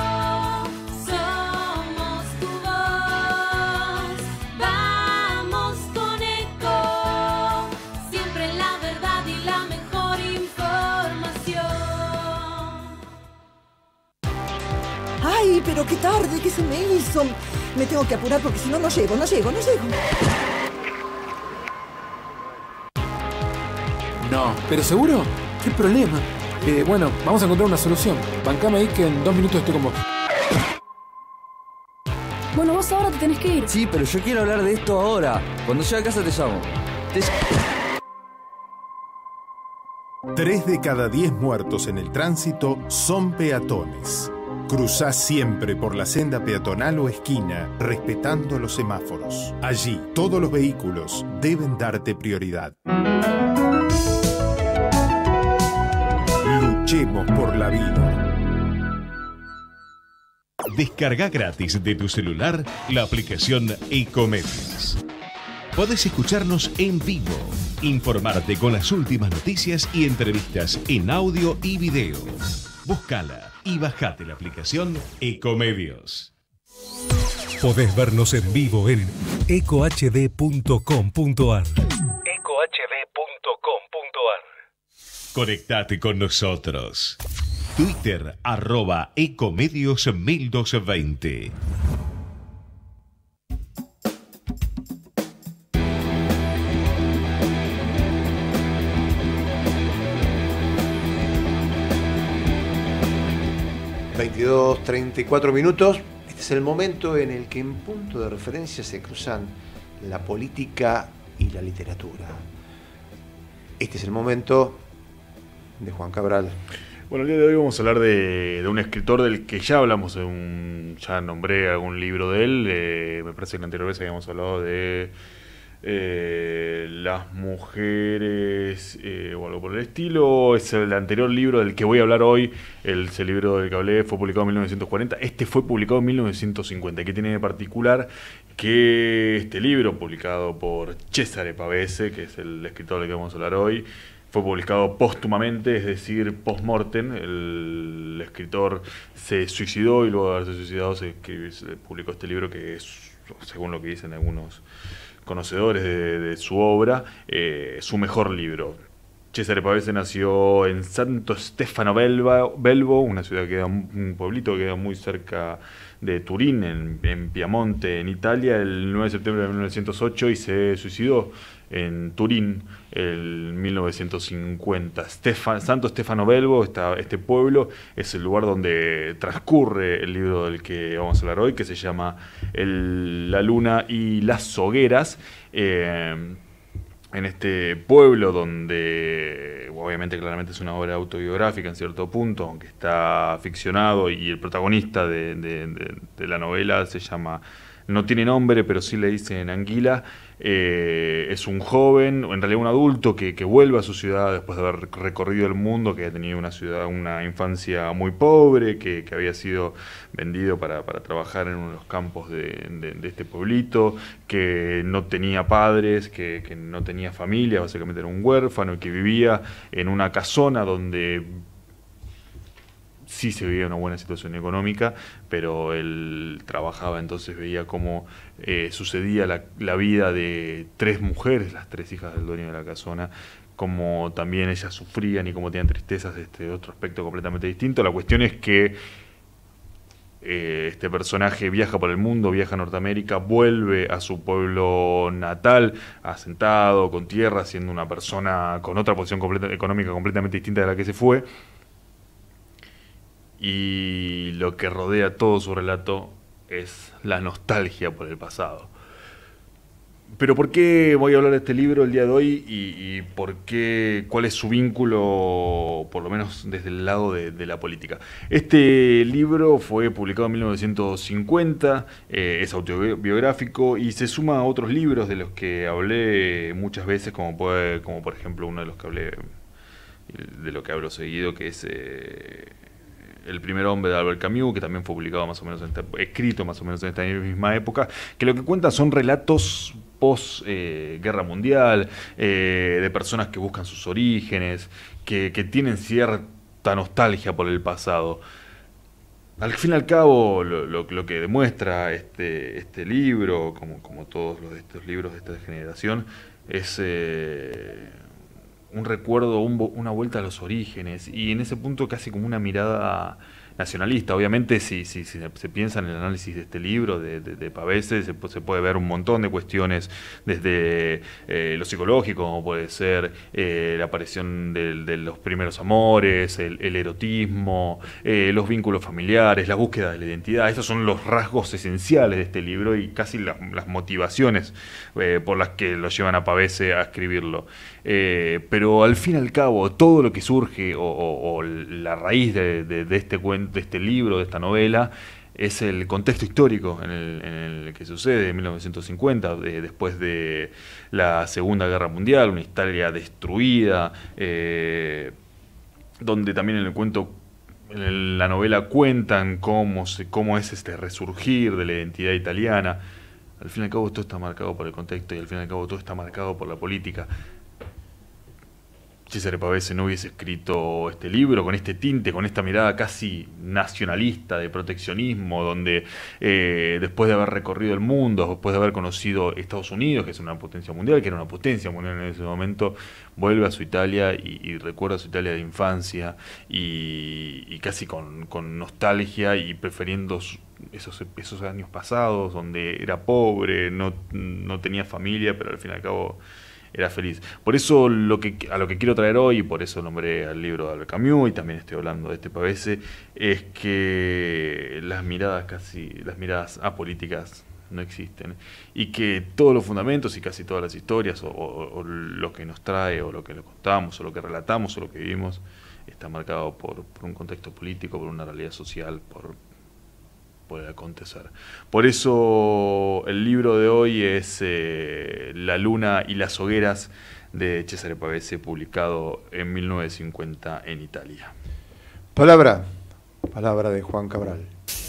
¡Ay, pero qué tarde! ¿Qué se me hizo? Me tengo que apurar porque si no, no llego, no llego, no llego. No. ¿Pero seguro? ¿Qué problema? Eh, bueno, vamos a encontrar una solución. Bancame ahí que en dos minutos estoy con vos. Bueno, vos ahora te tenés que ir. Sí, pero yo quiero hablar de esto ahora. Cuando llegue a casa te llamo. Te... Tres de cada diez muertos en el tránsito son peatones. Cruzá siempre por la senda peatonal o esquina, respetando los semáforos. Allí, todos los vehículos deben darte prioridad. Luchemos por la vida. Descarga gratis de tu celular la aplicación Ecomedios. Podés escucharnos en vivo, informarte con las últimas noticias y entrevistas en audio y video. Búscala y bajate la aplicación Ecomedios. Podés vernos en vivo en eco h d punto com punto a r. eco h d punto com punto a r. Conectate con nosotros. Twitter, arroba Ecomedios mil doscientos veinte. veintidós, treinta y cuatro minutos. Este es el momento en el que en punto de referencia se cruzan la política y la literatura. Este es el momento de Juan Cabral. Bueno, el día de hoy vamos a hablar de, de un escritor del que ya hablamos, de un, ya nombré algún libro de él, eh, me parece que la anterior vez habíamos hablado de eh, las mujeres eh, o algo por el estilo. Es el anterior libro del que voy a hablar hoy, el, ese libro del que hablé fue publicado en mil novecientos cuarenta, este fue publicado en mil novecientos cincuenta. ¿Qué tiene de particular? Que este libro, publicado por Cesare Pavese, que es el escritor del que vamos a hablar hoy, fue publicado póstumamente, es decir, post-mortem. El escritor se suicidó y luego de haberse suicidado se, escribió, se publicó este libro que es, según lo que dicen algunos conocedores de, de su obra, eh, su mejor libro. Cesare Pavese nació en Santo Stefano Belvo, una ciudad que queda, un pueblito que queda muy cerca de Turín, en, en Piamonte, en Italia, el nueve de septiembre de mil novecientos ocho, y se suicidó en Turín en mil novecientos cincuenta. Stefan, Santo Stefano Belvo, esta, este pueblo, es el lugar donde transcurre el libro del que vamos a hablar hoy, que se llama el, La luna y las hogueras. Eh, en este pueblo donde, obviamente, claramente es una obra autobiográfica en cierto punto, aunque está ficcionado, y el protagonista de, de, de, de la novela se llama, no tiene nombre, pero sí le dicen Anguila. Eh, es un joven, en realidad un adulto, que, que vuelve a su ciudad después de haber recorrido el mundo, que ha tenido una ciudad, una infancia muy pobre, que, que había sido vendido para, para trabajar en uno de los campos de, de, de este pueblito, que no tenía padres, que, que no tenía familia, básicamente era un huérfano, y que vivía en una casona donde sí se vivía una buena situación económica, pero él trabajaba, entonces veía cómo eh, sucedía la, la vida de tres mujeres, las tres hijas del dueño de la casona, cómo también ellas sufrían y cómo tenían tristezas, este otro aspecto completamente distinto. La cuestión es que eh, este personaje viaja por el mundo, viaja a Norteamérica, vuelve a su pueblo natal, asentado, con tierra, siendo una persona con otra posición completa, económica completamente distinta de la que se fue. Y lo que rodea todo su relato es la nostalgia por el pasado. Pero ¿por qué voy a hablar de este libro el día de hoy y, y por qué, cuál es su vínculo, por lo menos desde el lado de, de la política? Este libro fue publicado en mil novecientos cincuenta, eh, es autobiográfico y se suma a otros libros de los que hablé muchas veces, como, puede, como por ejemplo uno de los que hablé, de lo que hablo seguido, que es Eh, El primer hombre de Albert Camus, que también fue publicado más o menos, en esta, escrito más o menos en esta misma época, que lo que cuenta son relatos post eh, guerra mundial, eh, de personas que buscan sus orígenes, que, que tienen cierta nostalgia por el pasado. Al fin y al cabo, lo, lo, lo que demuestra este, este libro, como, como todos los de estos libros de esta generación, es Eh, un recuerdo, un, una vuelta a los orígenes, y en ese punto casi como una mirada nacionalista. Obviamente, si, si, si se piensa en el análisis de este libro de, de, de Pavese, se, se puede ver un montón de cuestiones, desde eh, lo psicológico, como puede ser eh, la aparición de, de los primeros amores, el, el erotismo, eh, los vínculos familiares, la búsqueda de la identidad. Esos son los rasgos esenciales de este libro y casi la, las motivaciones eh, por las que lo llevan a Pavese a escribirlo. Eh, pero al fin y al cabo, todo lo que surge o, o, o la raíz de, de, de este cuento, de este libro, de esta novela, es el contexto histórico en el, en el que sucede en mil novecientos cincuenta, de, después de la Segunda Guerra Mundial, una Italia destruida, eh, donde también en el cuento, en la novela, cuentan cómo, se, cómo es este resurgir de la identidad italiana. Al fin y al cabo todo está marcado por el contexto y al fin y al cabo todo está marcado por la política. Cesare Pavese no hubiese escrito este libro con este tinte, con esta mirada casi nacionalista de proteccionismo, donde eh, después de haber recorrido el mundo, después de haber conocido Estados Unidos, que es una potencia mundial, que era una potencia mundial en ese momento, vuelve a su Italia y, y recuerda su Italia de infancia y, y casi con, con nostalgia y prefiriendo esos, esos años pasados donde era pobre, no, no tenía familia, pero al fin y al cabo era feliz. Por eso lo que, a lo que quiero traer hoy, y por eso nombré al libro de Albert Camus, y también estoy hablando de este Pavese, es que las miradas casi, las miradas apolíticas no existen, y que todos los fundamentos y casi todas las historias, o, o, o lo que nos trae, o lo que le contamos, o lo que relatamos, o lo que vivimos, está marcado por, por un contexto político, por una realidad social, por, por el acontecer. Por eso el libro de hoy es eh, La luna y las hogueras, de Cesare Pavese, publicado en mil novecientos cincuenta en Italia. Palabra, palabra de Juan Cabral.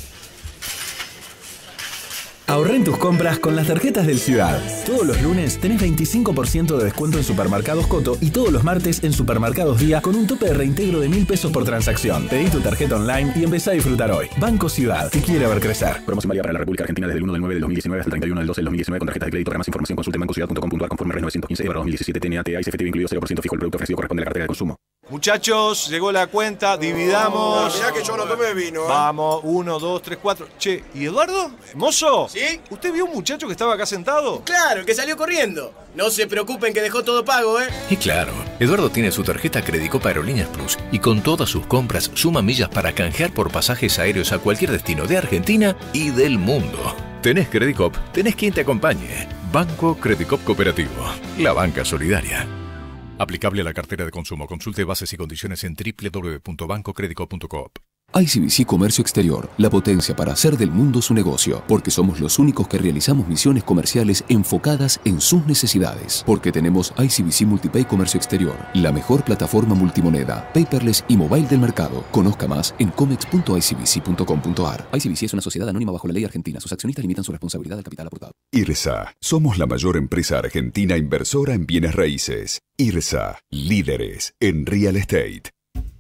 Ahorrá en tus compras con las tarjetas del Ciudad. Todos los lunes tenés veinticinco por ciento de descuento en Supermercados Coto y todos los martes en Supermercados Día con un tope de reintegro de mil pesos por transacción. Pedí tu tarjeta online y empezá a disfrutar hoy. Banco Ciudad, te quiere ver crecer. Promoción válida para la República Argentina desde el uno del nueve del dos mil diecinueve hasta el treinta y uno del doce del dos mil diecinueve con tarjetas de crédito. Para más información consulte en bancociudad punto com punto ar conforme R novecientos quince barra dos mil diecisiete T N A T A y C F T V incluido cero por ciento fijo. El producto ofrecido corresponde a la cartera de consumo. Muchachos, llegó la cuenta, dividamos. Oh, mirá que yo no tomé vino, ¿eh? Vamos, uno, dos, tres, cuatro. Che, ¿y Eduardo? ¿Mozo? ¿Sí? ¿Usted vio un muchacho que estaba acá sentado? Claro, el que salió corriendo. No se preocupen que dejó todo pago, ¿eh? Y claro, Eduardo tiene su tarjeta Credicop Aerolíneas Plus y con todas sus compras suma millas para canjear por pasajes aéreos a cualquier destino de Argentina y del mundo. Tenés Credicop, tenés quien te acompañe. Banco Credicop Cooperativo, la banca solidaria. Aplicable a la cartera de consumo. Consulte bases y condiciones en doble u doble u doble u punto banco credicop punto coop. I C B C Comercio Exterior, la potencia para hacer del mundo su negocio, porque somos los únicos que realizamos misiones comerciales enfocadas en sus necesidades, porque tenemos I C B C Multipay Comercio Exterior, la mejor plataforma multimoneda, paperless y mobile del mercado. Conozca más en comex punto i c b c punto com punto ar. I C B C es una sociedad anónima bajo la ley argentina. Sus accionistas limitan su responsabilidad al capital aportado. IRSA. Somos la mayor empresa argentina inversora en bienes raíces. IRSA. Líderes en real estate.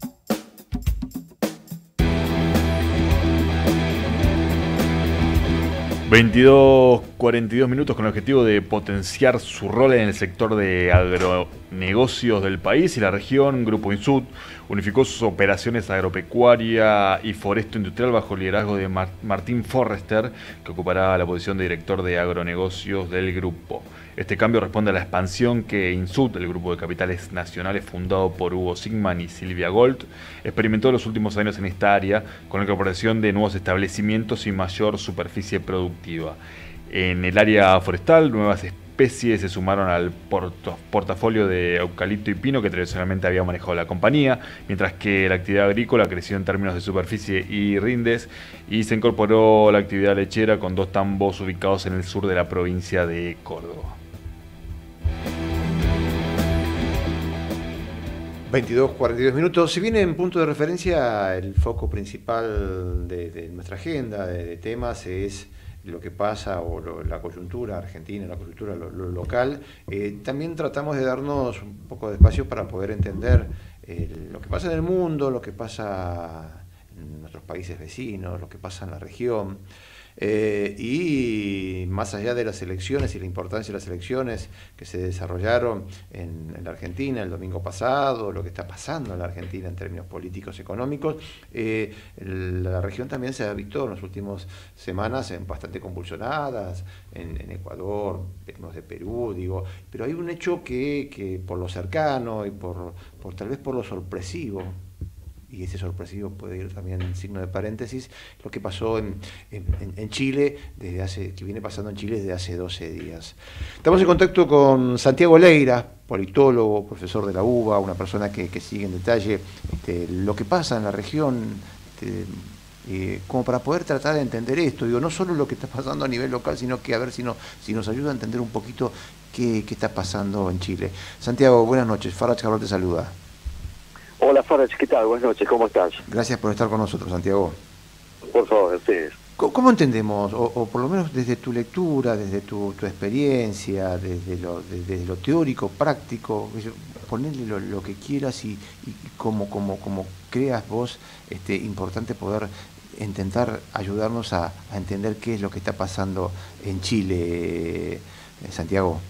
veintidós cuarenta y dos minutos con el objetivo de potenciar su rol en el sector de agronegocios del país y la región. Grupo Insud unificó sus operaciones agropecuaria y foresto-industrial bajo el liderazgo de Mar- Martín Forrester, que ocupará la posición de director de agronegocios del grupo. Este cambio responde a la expansión que Insud, el grupo de capitales nacionales fundado por Hugo Sigman y Silvia Gold, experimentó en los últimos años en esta área, con la incorporación de nuevos establecimientos y mayor superficie productiva. En el área forestal, nuevas especies se sumaron al porto, portafolio de eucalipto y pino que tradicionalmente había manejado la compañía, mientras que la actividad agrícola creció en términos de superficie y rindes, y se incorporó la actividad lechera con dos tambos ubicados en el sur de la provincia de Córdoba. veintidós cuarenta y dos minutos. Si viene en punto de referencia, el foco principal de, de nuestra agenda de, de temas es lo que pasa, o lo, la coyuntura argentina, la coyuntura lo, lo local. Eh, también tratamos de darnos un poco de espacio para poder entender eh, lo que pasa en el mundo, lo que pasa en nuestros países vecinos, lo que pasa en la región. Eh, y más allá de las elecciones y la importancia de las elecciones que se desarrollaron en, en la Argentina el domingo pasado, lo que está pasando en la Argentina en términos políticos, económicos, eh, la región también se ha visto en las últimas semanas en bastante convulsionadas, en, en Ecuador, venimos de Perú, digo, pero hay un hecho que, que por lo cercano y por, por tal vez por lo sorpresivo, y ese sorpresivo puede ir también en signo de paréntesis, lo que pasó en, en, en Chile, desde hace, que viene pasando en Chile desde hace doce días. Estamos en contacto con Santiago Leira, politólogo, profesor de la U B A, una persona que, que sigue en detalle este, lo que pasa en la región, este, eh, como para poder tratar de entender esto, digo, no solo lo que está pasando a nivel local, sino que a ver si, no, si nos ayuda a entender un poquito qué, qué está pasando en Chile. Santiago, buenas noches, Farach Cabral te saluda. Hola Farach, ¿qué tal? Buenas noches, ¿cómo estás? Gracias por estar con nosotros, Santiago. Por favor, ustedes. ¿Cómo, cómo entendemos, o, o por lo menos desde tu lectura, desde tu, tu experiencia, desde lo, desde lo teórico, práctico, ponerle lo, lo que quieras y, y como, como, como creas vos este, importante poder intentar ayudarnos a, a entender qué es lo que está pasando en Chile, eh, Santiago?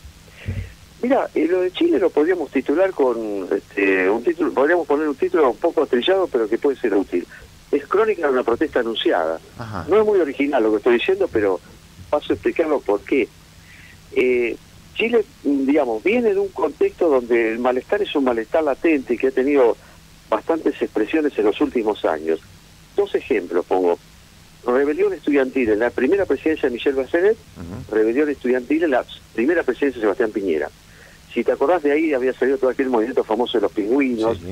Mira, eh, lo de Chile lo podríamos titular con este, un título, podríamos poner un título un poco trillado, pero que puede ser útil. Es crónica de una protesta anunciada. Ajá. No es muy original lo que estoy diciendo, pero paso a explicarlo por qué. Eh, Chile, digamos, viene de un contexto donde el malestar es un malestar latente y que ha tenido bastantes expresiones en los últimos años. Dos ejemplos pongo. Rebelión estudiantil en la primera presidencia de Michelle Bachelet, uh-huh. Rebelión estudiantil en la primera presidencia de Sebastián Piñera. Si te acordás, de ahí había salido todo aquel movimiento famoso de los pingüinos, sí, sí.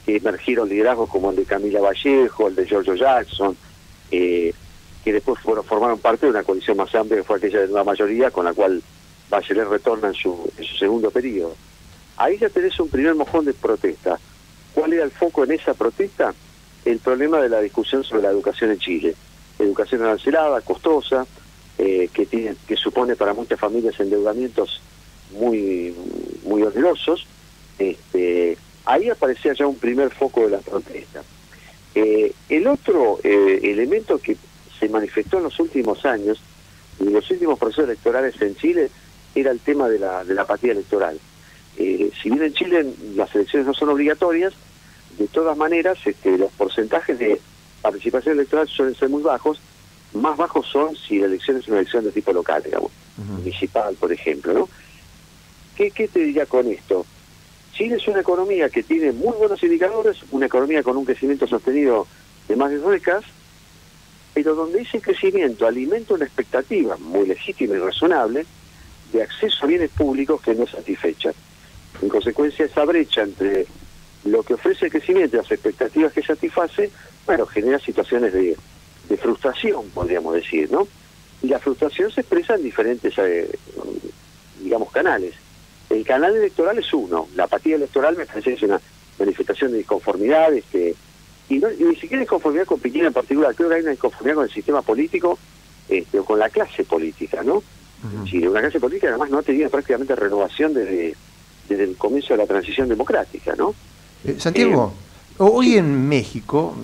que emergieron liderazgos como el de Camila Vallejo, el de Giorgio Jackson, eh, que después fueron, formaron parte de una coalición más amplia que fue aquella de nueva mayoría, con la cual Bachelet retorna en su, en su segundo periodo. Ahí ya tenés un primer mojón de protesta. ¿Cuál era el foco en esa protesta? El problema de la discusión sobre la educación en Chile. Educación arancelada, costosa, eh, que tiene, que supone para muchas familias endeudamientos muy, muy onerosos. Este, ahí aparecía ya un primer foco de la protesta. Eh, el otro eh, elemento que se manifestó en los últimos años, en los últimos procesos electorales en Chile, era el tema de la, de la apatía electoral. Eh, si bien en Chile las elecciones no son obligatorias, de todas maneras este, los porcentajes de participación electoral suelen ser muy bajos. Más bajos son si la elección es una elección de tipo local, digamos, uh-huh. municipal, por ejemplo, ¿no? ¿Qué, ¿Qué te diría con esto? Chile es una economía que tiene muy buenos indicadores, una economía con un crecimiento sostenido de más de dos décadas, pero donde ese crecimiento alimenta una expectativa muy legítima y razonable de acceso a bienes públicos que no es satisfecha. En consecuencia, esa brecha entre lo que ofrece el crecimiento y las expectativas que satisface, bueno, genera situaciones de, de frustración, podríamos decir, ¿no? Y la frustración se expresa en diferentes, eh, digamos, canales. El canal electoral es uno. La apatía electoral me parece que es una manifestación de disconformidad, este, y, no, y ni siquiera disconformidad con Piñera en particular. Creo que hay una disconformidad con el sistema político este, o con la clase política, ¿no? Uh-huh. Sí, una clase política además no ha tenido prácticamente renovación desde, desde el comienzo de la transición democrática, ¿no? Eh, Santiago, eh, hoy en México,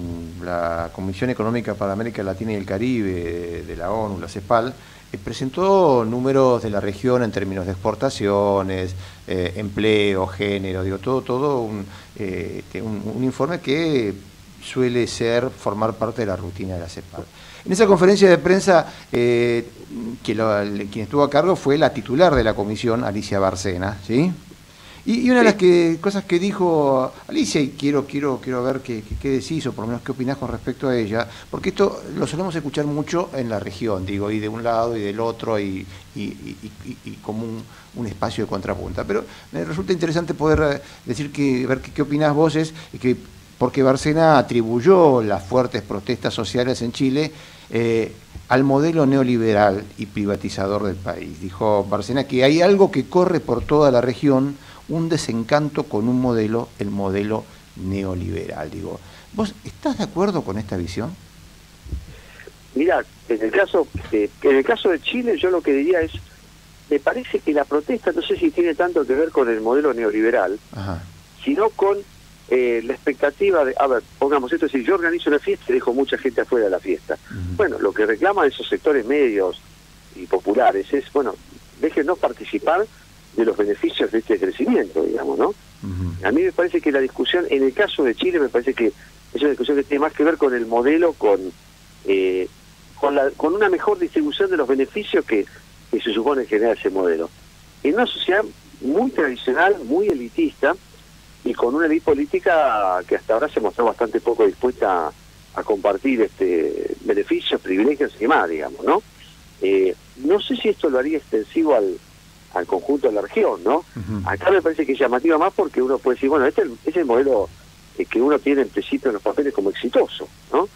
la Comisión Económica para América Latina y el Caribe de la ONU, la CEPAL, eh, presentó números de la región en términos de exportaciones, eh, empleo, género, digo, todo, todo un, eh, un, un informe que suele ser, formar parte de la rutina de la CEPAL. En esa conferencia de prensa, eh, que lo, quien estuvo a cargo fue la titular de la comisión, Alicia Bárcena, ¿sí? Y, y una de las que, cosas que dijo Alicia, y quiero quiero quiero ver qué, qué, qué decís, o por lo menos qué opinás con respecto a ella, porque esto lo solemos escuchar mucho en la región, digo, y de un lado y del otro, y, y, y, y, y como un, un espacio de contrapunta. Pero me resulta interesante poder decir que, ver qué, qué opinás vos, es que porque Bárcena atribuyó las fuertes protestas sociales en Chile eh, al modelo neoliberal y privatizador del país. Dijo Bárcena que hay algo que corre por toda la región, un desencanto con un modelo, el modelo neoliberal. Digo, ¿vos estás de acuerdo con esta visión? Mira, en el caso, eh, en el caso de Chile, yo lo que diría es, me parece que la protesta no sé si tiene tanto que ver con el modelo neoliberal, Ajá. sino con eh, la expectativa de, a ver, pongamos esto, es decir, yo organizo una fiesta y dejo mucha gente afuera de la fiesta. Uh-huh. Bueno, lo que reclaman esos sectores medios y populares es, bueno, déjenos participar de los beneficios de este crecimiento, digamos, ¿no? Uh-huh. A mí me parece que la discusión, en el caso de Chile, me parece que es una discusión que tiene más que ver con el modelo, con eh, con, la, con una mejor distribución de los beneficios que, que se supone generar ese modelo. En una sociedad muy tradicional, muy elitista, y con una élite política que hasta ahora se mostró bastante poco dispuesta a, a compartir este beneficios, privilegios y demás, digamos, ¿no? Eh, no sé si esto lo haría extensivo al al conjunto de la región, ¿no? Uh-huh. Acá me parece que es llamativa más porque uno puede decir, bueno, este es el, es el modelo eh, que uno tiene en principio en los papeles como exitoso, ¿no?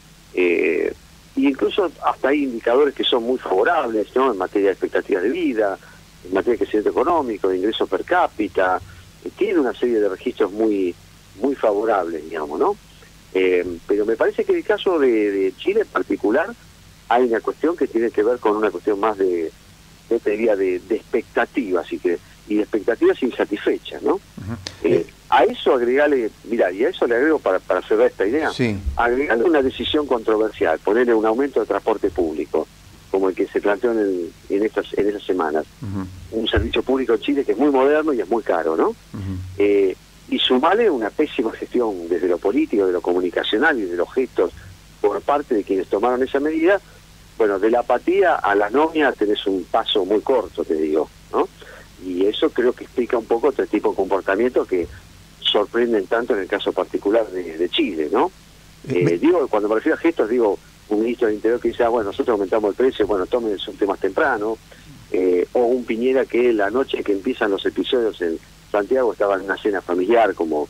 Eh, y incluso hasta hay indicadores que son muy favorables, ¿no? En materia de expectativas de vida, en materia de crecimiento económico, de ingreso per cápita, eh, tiene una serie de registros muy muy favorables, digamos, ¿no? Eh, pero me parece que en el caso de, de Chile en particular hay una cuestión que tiene que ver con una cuestión más de yo te diría de, de expectativas y que y de expectativas insatisfechas, ¿no? Uh-huh. eh, a eso agregarle, mira, y a eso le agrego para, para cerrar esta idea, sí. agregarle una decisión controversial, ponerle un aumento de transporte público, como el que se planteó en, el, en estas en esas semanas, uh-huh. un servicio público en Chile que es muy moderno y es muy caro, ¿no? Uh-huh. eh, y sumarle una pésima gestión desde lo político, de lo comunicacional y de los gestos por parte de quienes tomaron esa medida. Bueno, de la apatía a la anomia tenés un paso muy corto, te digo, ¿no? Y eso creo que explica un poco este tipo de comportamientos que sorprenden tanto en el caso particular de, de Chile, ¿no? Eh, digo, cuando me refiero a gestos, digo, un ministro del Interior que dice, ah, bueno, nosotros aumentamos el precio, bueno, tomen el subte más temprano, eh, o un Piñera que la noche que empiezan los episodios en Santiago estaba en una cena familiar, como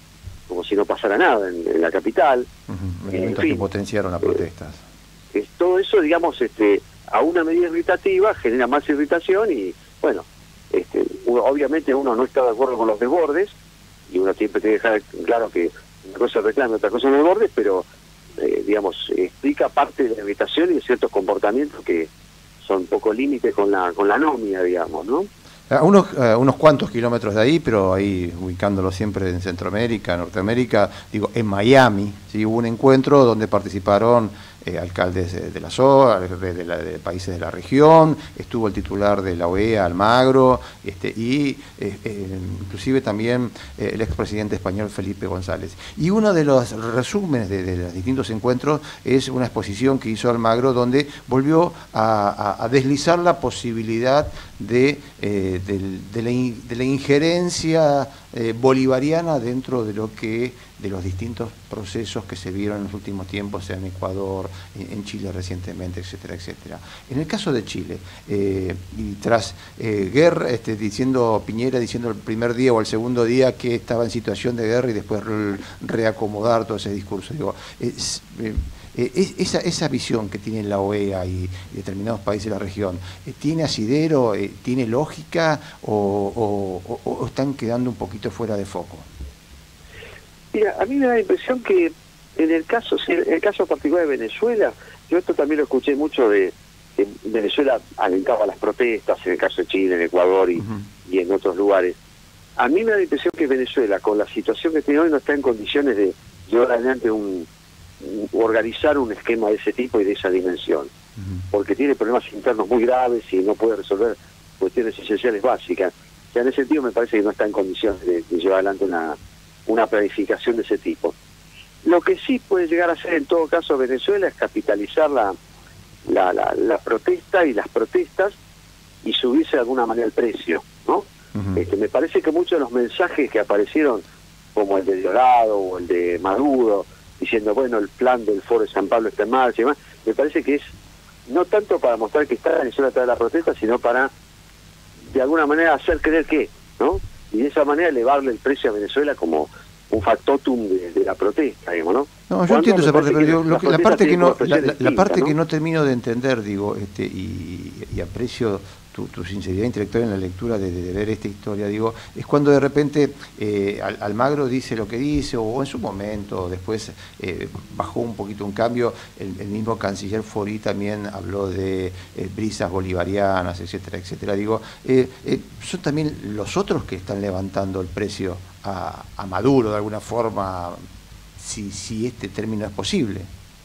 como si no pasara nada en, en la capital. Uh-huh. En Elementos fin, que potenciaron las protestas. Es, todo eso, digamos, este, a una medida irritativa genera más irritación y, bueno, este, uno, obviamente uno no está de acuerdo con los desbordes y uno siempre tiene que dejar claro que una cosa es reclamo, otra cosa es desbordes, pero, eh, digamos, explica parte de la irritación y de ciertos comportamientos que son poco límites con la con la anomia, digamos, ¿no? A unos, a unos cuantos kilómetros de ahí, pero ahí ubicándolo siempre en Centroamérica, Norteamérica, digo, en Miami, ¿sí? Hubo un encuentro donde participaron eh, alcaldes de, de la zona, de, de, la, de países de la región, estuvo el titular de la O E A, Almagro, este, y eh, eh, inclusive también eh, el expresidente español Felipe González. Y uno de los resúmenes de, de los distintos encuentros es una exposición que hizo Almagro donde volvió a, a, a deslizar la posibilidad de, eh, de, de, la, in, de la injerencia eh, bolivariana dentro de lo que de los distintos procesos que se vieron en los últimos tiempos, sea en Ecuador, en, en Chile recientemente, etcétera, etcétera. En el caso de Chile, eh, y tras eh, guerra, este, diciendo Piñera, diciendo el primer día o el segundo día que estaba en situación de guerra y después re, reacomodar todo ese discurso, digo, es, eh, Eh, esa, esa visión que tiene la O E A y, y determinados países de la región, eh, ¿tiene asidero, eh, tiene lógica o, o, o, o están quedando un poquito fuera de foco? Mira, a mí me da la impresión que en el caso, en el caso particular de Venezuela, yo esto también lo escuché mucho de que Venezuela alentaba las protestas, en el caso de Chile, en Ecuador y, uh-huh. y en otros lugares. A mí me da la impresión que Venezuela, con la situación que tiene hoy, no está en condiciones de llevar adelante un organizar un esquema de ese tipo y de esa dimensión, uh-huh. porque tiene problemas internos muy graves y no puede resolver cuestiones esenciales básicas. O sea, en ese sentido me parece que no está en condiciones de, de llevar adelante una, una planificación de ese tipo. Lo que sí puede llegar a hacer en todo caso Venezuela es capitalizar la, la, la, la protesta y las protestas y subirse de alguna manera el precio, ¿no? Uh-huh. Este, me parece que muchos de los mensajes que aparecieron, como el de Diosdado o el de Maduro, diciendo, bueno, el plan del Foro de San Pablo está en marcha y demás, me parece que es no tanto para mostrar que está Venezuela atrás de la protesta, sino para, de alguna manera, hacer creer que, ¿no? Y de esa manera elevarle el precio a Venezuela como un factotum de, de la protesta, digamos, ¿no? No, yo entiendo esa parte, pero digo, lo que, la parte que no la, la, la parte ¿no? que no termino de entender, digo, este y, y aprecio tu, tu sinceridad intelectual en la lectura de, de, de ver esta historia, digo, es cuando de repente eh, Almagro dice lo que dice, o en su momento, después eh, bajó un poquito un cambio, el, el mismo canciller Fori también habló de eh, brisas bolivarianas, etcétera, etcétera, digo, eh, eh, son también los otros que están levantando el precio a, a Maduro de alguna forma, si, si este término es posible.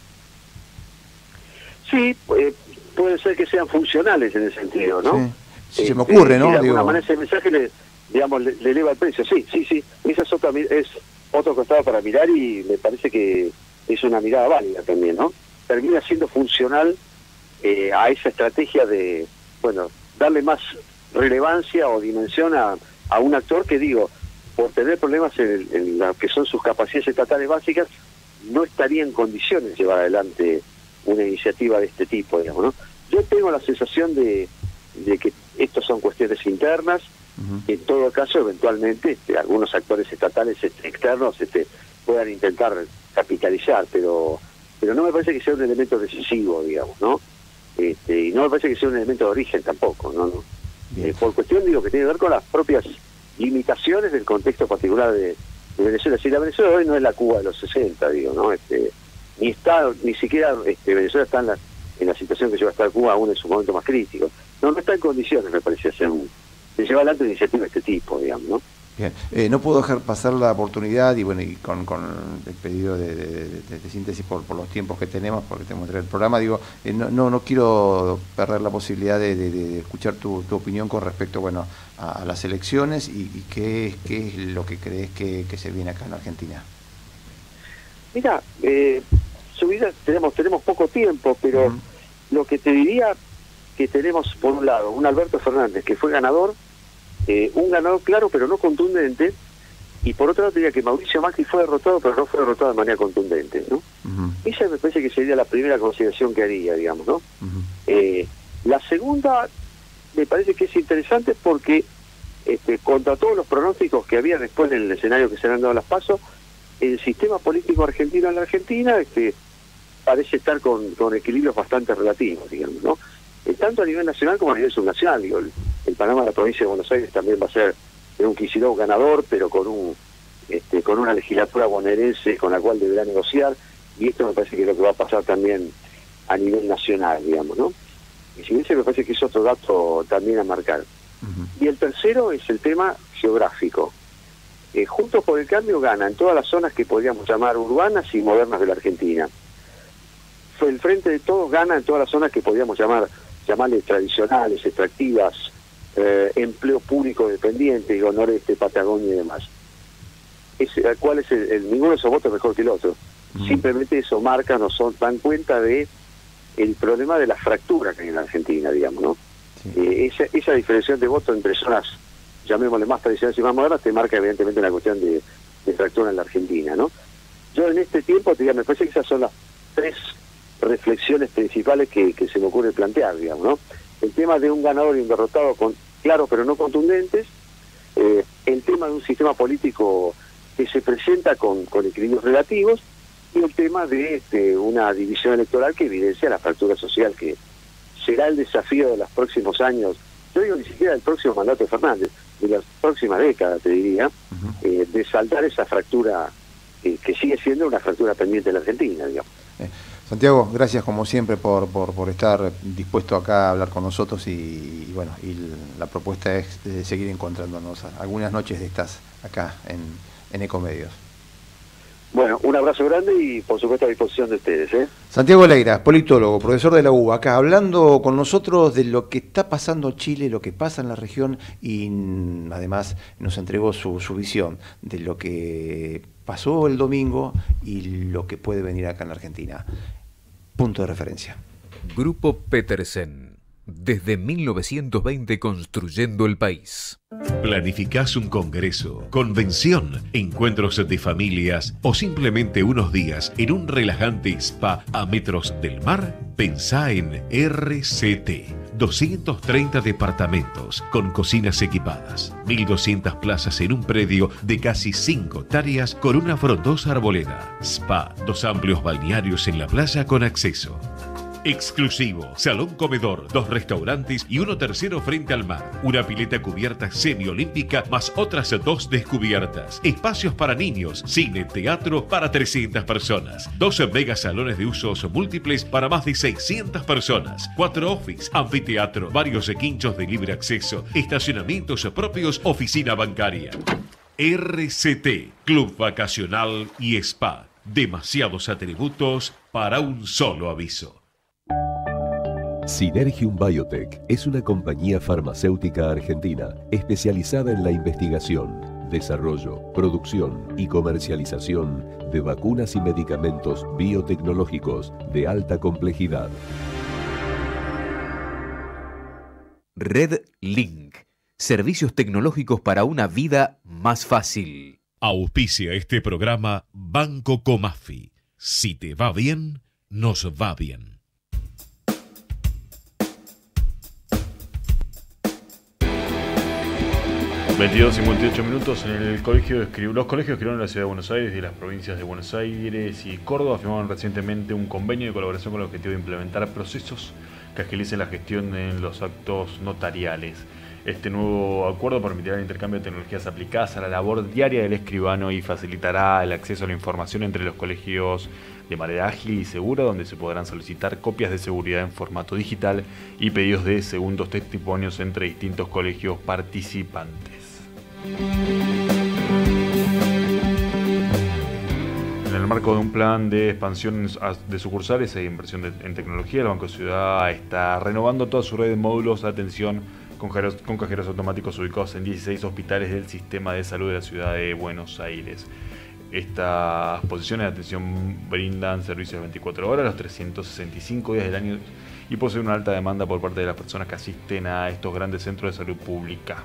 Sí, eh, puede ser que sean funcionales en ese sentido, ¿no? Sí. Si eh, se me ocurre, ¿no? De alguna Digo... manera ese mensaje le, digamos, le, le eleva el precio. Sí, sí, sí. Esa es, otra, es otro costado para mirar y me parece que es una mirada válida también, ¿no? Termina siendo funcional eh, a esa estrategia de, bueno, darle más relevancia o dimensión a, a un actor que, digo, por tener problemas en, en lo que son sus capacidades estatales básicas, no estaría en condiciones de llevar adelante una iniciativa de este tipo, digamos, ¿no? Yo tengo la sensación de, de que estos son cuestiones internas, uh-huh. que en todo caso, eventualmente, este, algunos actores estatales este, externos este, puedan intentar capitalizar, pero pero no me parece que sea un elemento decisivo, digamos, ¿no? Este, y no me parece que sea un elemento de origen tampoco, ¿no? ¿no? Eh, por cuestión, digo, que tiene que ver con las propias limitaciones del contexto particular de, de Venezuela. Si la Venezuela hoy no es la Cuba de los sesenta, digo, ¿no? Este, ni está, ni siquiera este, Venezuela está en la, en la situación que lleva a estar Cuba aún en su momento más crítico. No, no está en condiciones, me parece, hacer un, de llevar adelante una iniciativa de este tipo, digamos, ¿no? Bien, eh, no puedo dejar pasar la oportunidad y bueno, y con, con el pedido de, de, de, de síntesis por, por los tiempos que tenemos, porque tenemos que traer el programa, digo, eh, no, no no quiero perder la posibilidad de, de, de escuchar tu, tu opinión con respecto, bueno, a, a las elecciones y, y qué, qué es lo que crees que, que se viene acá en Argentina. Mira, eh, subida, tenemos tenemos poco tiempo, pero uh-huh. lo que te diría que tenemos, por un lado, un Alberto Fernández que fue ganador, Eh, un ganador claro pero no contundente, y por otro lado diría que Mauricio Macri fue derrotado pero no fue derrotado de manera contundente, ¿no? Uh-huh. Esa me parece que sería la primera consideración que haría, digamos, ¿no? Uh-huh. Eh, la segunda me parece que es interesante porque este, contra todos los pronósticos que había después del escenario que se le han dado las PASO, el sistema político argentino en la Argentina este, parece estar con, con equilibrios bastante relativos, digamos, ¿no? Eh, tanto a nivel nacional como a nivel subnacional. Digo, el, el panorama de la provincia de Buenos Aires también va a ser de un Kicillof ganador, pero con un este, con una legislatura bonaerense con la cual deberá negociar, y esto me parece que es lo que va a pasar también a nivel nacional, digamos, ¿no? Y si ese me parece que es otro dato también a marcar. Uh-huh. Y el tercero es el tema geográfico. Eh, Juntos por el Cambio gana en todas las zonas que podríamos llamar urbanas y modernas de la Argentina. Fue el Frente de Todos gana en todas las zonas que podríamos llamar llamarle tradicionales, extractivas, eh, empleo público dependiente, digo, noreste, Patagonia y demás. Es, ¿Cuál es el, el, ninguno de esos votos es mejor que el otro? Uh-huh. Simplemente eso marca, nos son, dan cuenta de el problema de la fractura que hay en la Argentina, digamos, ¿no? Sí. Eh, esa, esa diferenciación de votos entre zonas, llamémosle más tradicionales y más modernas, te marca evidentemente una cuestión de, de fractura en la Argentina, ¿no? Yo en este tiempo, te digo, me parece que esas son las tres reflexiones principales que, que se me ocurre plantear, digamos, ¿no? El tema de un ganador y un derrotado con claros pero no contundentes, eh, el tema de un sistema político que se presenta con, con equilibrios relativos, y el tema de este, una división electoral que evidencia la fractura social, que será el desafío de los próximos años, yo digo ni siquiera del próximo mandato de Fernández, de la próxima década, te diría, uh-huh. eh, de saldar esa fractura eh, que sigue siendo una fractura pendiente de la Argentina, digamos. Eh, Santiago, gracias como siempre por, por, por estar dispuesto acá a hablar con nosotros y, y bueno, y la propuesta es de seguir encontrándonos algunas noches de estas acá en, en Ecomedios. Bueno, un abrazo grande y por supuesto a disposición de ustedes, ¿eh? Santiago Leiras, politólogo, profesor de la U B A, acá hablando con nosotros de lo que está pasando en Chile, lo que pasa en la región, y además nos entregó su, su visión de lo que pasó el domingo y lo que puede venir acá en la Argentina. Punto de referencia. Grupo Petersen, desde mil novecientos veinte construyendo el país. ¿Planificás un congreso, convención, encuentros de familias o simplemente unos días en un relajante spa a metros del mar? Pensá en R C T. doscientos treinta departamentos con cocinas equipadas, mil doscientas plazas en un predio de casi cinco hectáreas con una frondosa arboleda, spa, dos amplios balnearios en la playa con acceso. Exclusivo, salón comedor, dos restaurantes y uno tercero frente al mar. Una pileta cubierta semiolímpica más otras dos descubiertas. Espacios para niños, cine, teatro para trescientas personas. Dos mega salones de usos múltiples para más de seiscientas personas. Cuatro office, anfiteatro, varios quinchos de libre acceso, estacionamientos propios, oficina bancaria. R C T, Club Vacacional y Spa. Demasiados atributos para un solo aviso. Synergium Biotech es una compañía farmacéutica argentina especializada en la investigación, desarrollo, producción y comercialización de vacunas y medicamentos biotecnológicos de alta complejidad. Red Link, servicios tecnológicos para una vida más fácil. Auspicia este programa Banco Comafi. Si te va bien, nos va bien. veintidós cincuenta y ocho minutos en el colegio escribió, los colegios escribieron en la ciudad de Buenos Aires y las provincias de Buenos Aires y Córdoba firmaron recientemente un convenio de colaboración con el objetivo de implementar procesos que agilicen la gestión en los actos notariales. Este nuevo acuerdo permitirá el intercambio de tecnologías aplicadas a la labor diaria del escribano y facilitará el acceso a la información entre los colegios de manera ágil y segura, donde se podrán solicitar copias de seguridad en formato digital y pedidos de segundos testimonios entre distintos colegios participantes. En el marco de un plan de expansión de sucursales e inversión de, en tecnología, el Banco Ciudad está renovando toda su red de módulos de atención con cajeros, con cajeros automáticos ubicados en dieciséis hospitales del sistema de salud de la ciudad de Buenos Aires. Estas posiciones de atención brindan servicios veinticuatro horas, los trescientos sesenta y cinco días del año y poseen una alta demanda por parte de las personas que asisten a estos grandes centros de salud pública.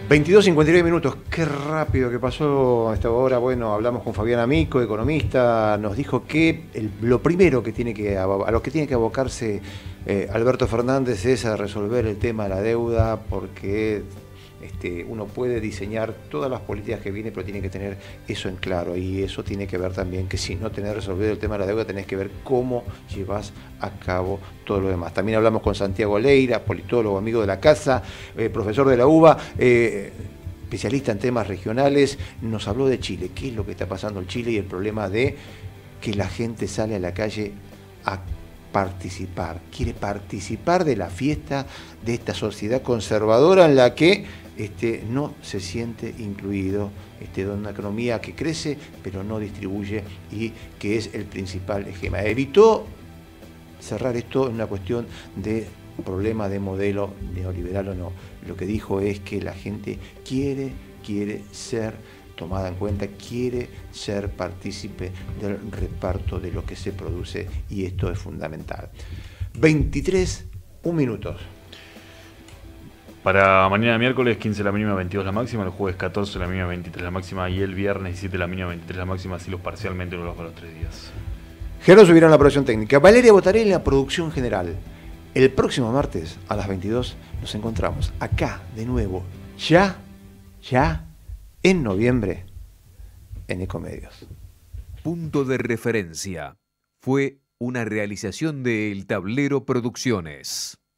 veintidós cincuenta y nueve minutos, qué rápido que pasó a esta hora. Bueno, hablamos con Fabián Amico, economista, nos dijo que el, lo primero que tiene que, a lo que tiene que abocarse eh, Alberto Fernández es a resolver el tema de la deuda, porque este, uno puede diseñar todas las políticas que vienen, pero tiene que tener eso en claro, y eso tiene que ver también que si no tenés resolvido el tema de la deuda, tenés que ver cómo llevas a cabo todo lo demás. También hablamos con Santiago Leira, politólogo, amigo de la casa, eh, profesor de la UBA, eh, especialista en temas regionales. Nos habló de Chile, qué es lo que está pasando en Chile y el problema de que la gente sale a la calle a participar, quiere participar de la fiesta de esta sociedad conservadora en la que este, no se siente incluido, este, de una economía que crece pero no distribuye y que es el principal esquema. Evitó cerrar esto en una cuestión de problema de modelo neoliberal o no. Lo que dijo es que la gente quiere, quiere ser tomada en cuenta, quiere ser partícipe del reparto de lo que se produce, y esto es fundamental. veintitrés, un minuto. Para mañana miércoles quince la mínima, veintidós la máxima, el jueves catorce la mínima, veintitrés la máxima, y el viernes diecisiete la mínima, veintitrés la máxima, cielos parcialmente nublados para los tres días. Gerardo Subirá en la producción técnica, Valeria Botarelli en la producción general. El próximo martes a las veintidós nos encontramos acá de nuevo, ya, ya, en noviembre, en Ecomedios. Punto de Referencia fue una realización de El Tablero Producciones.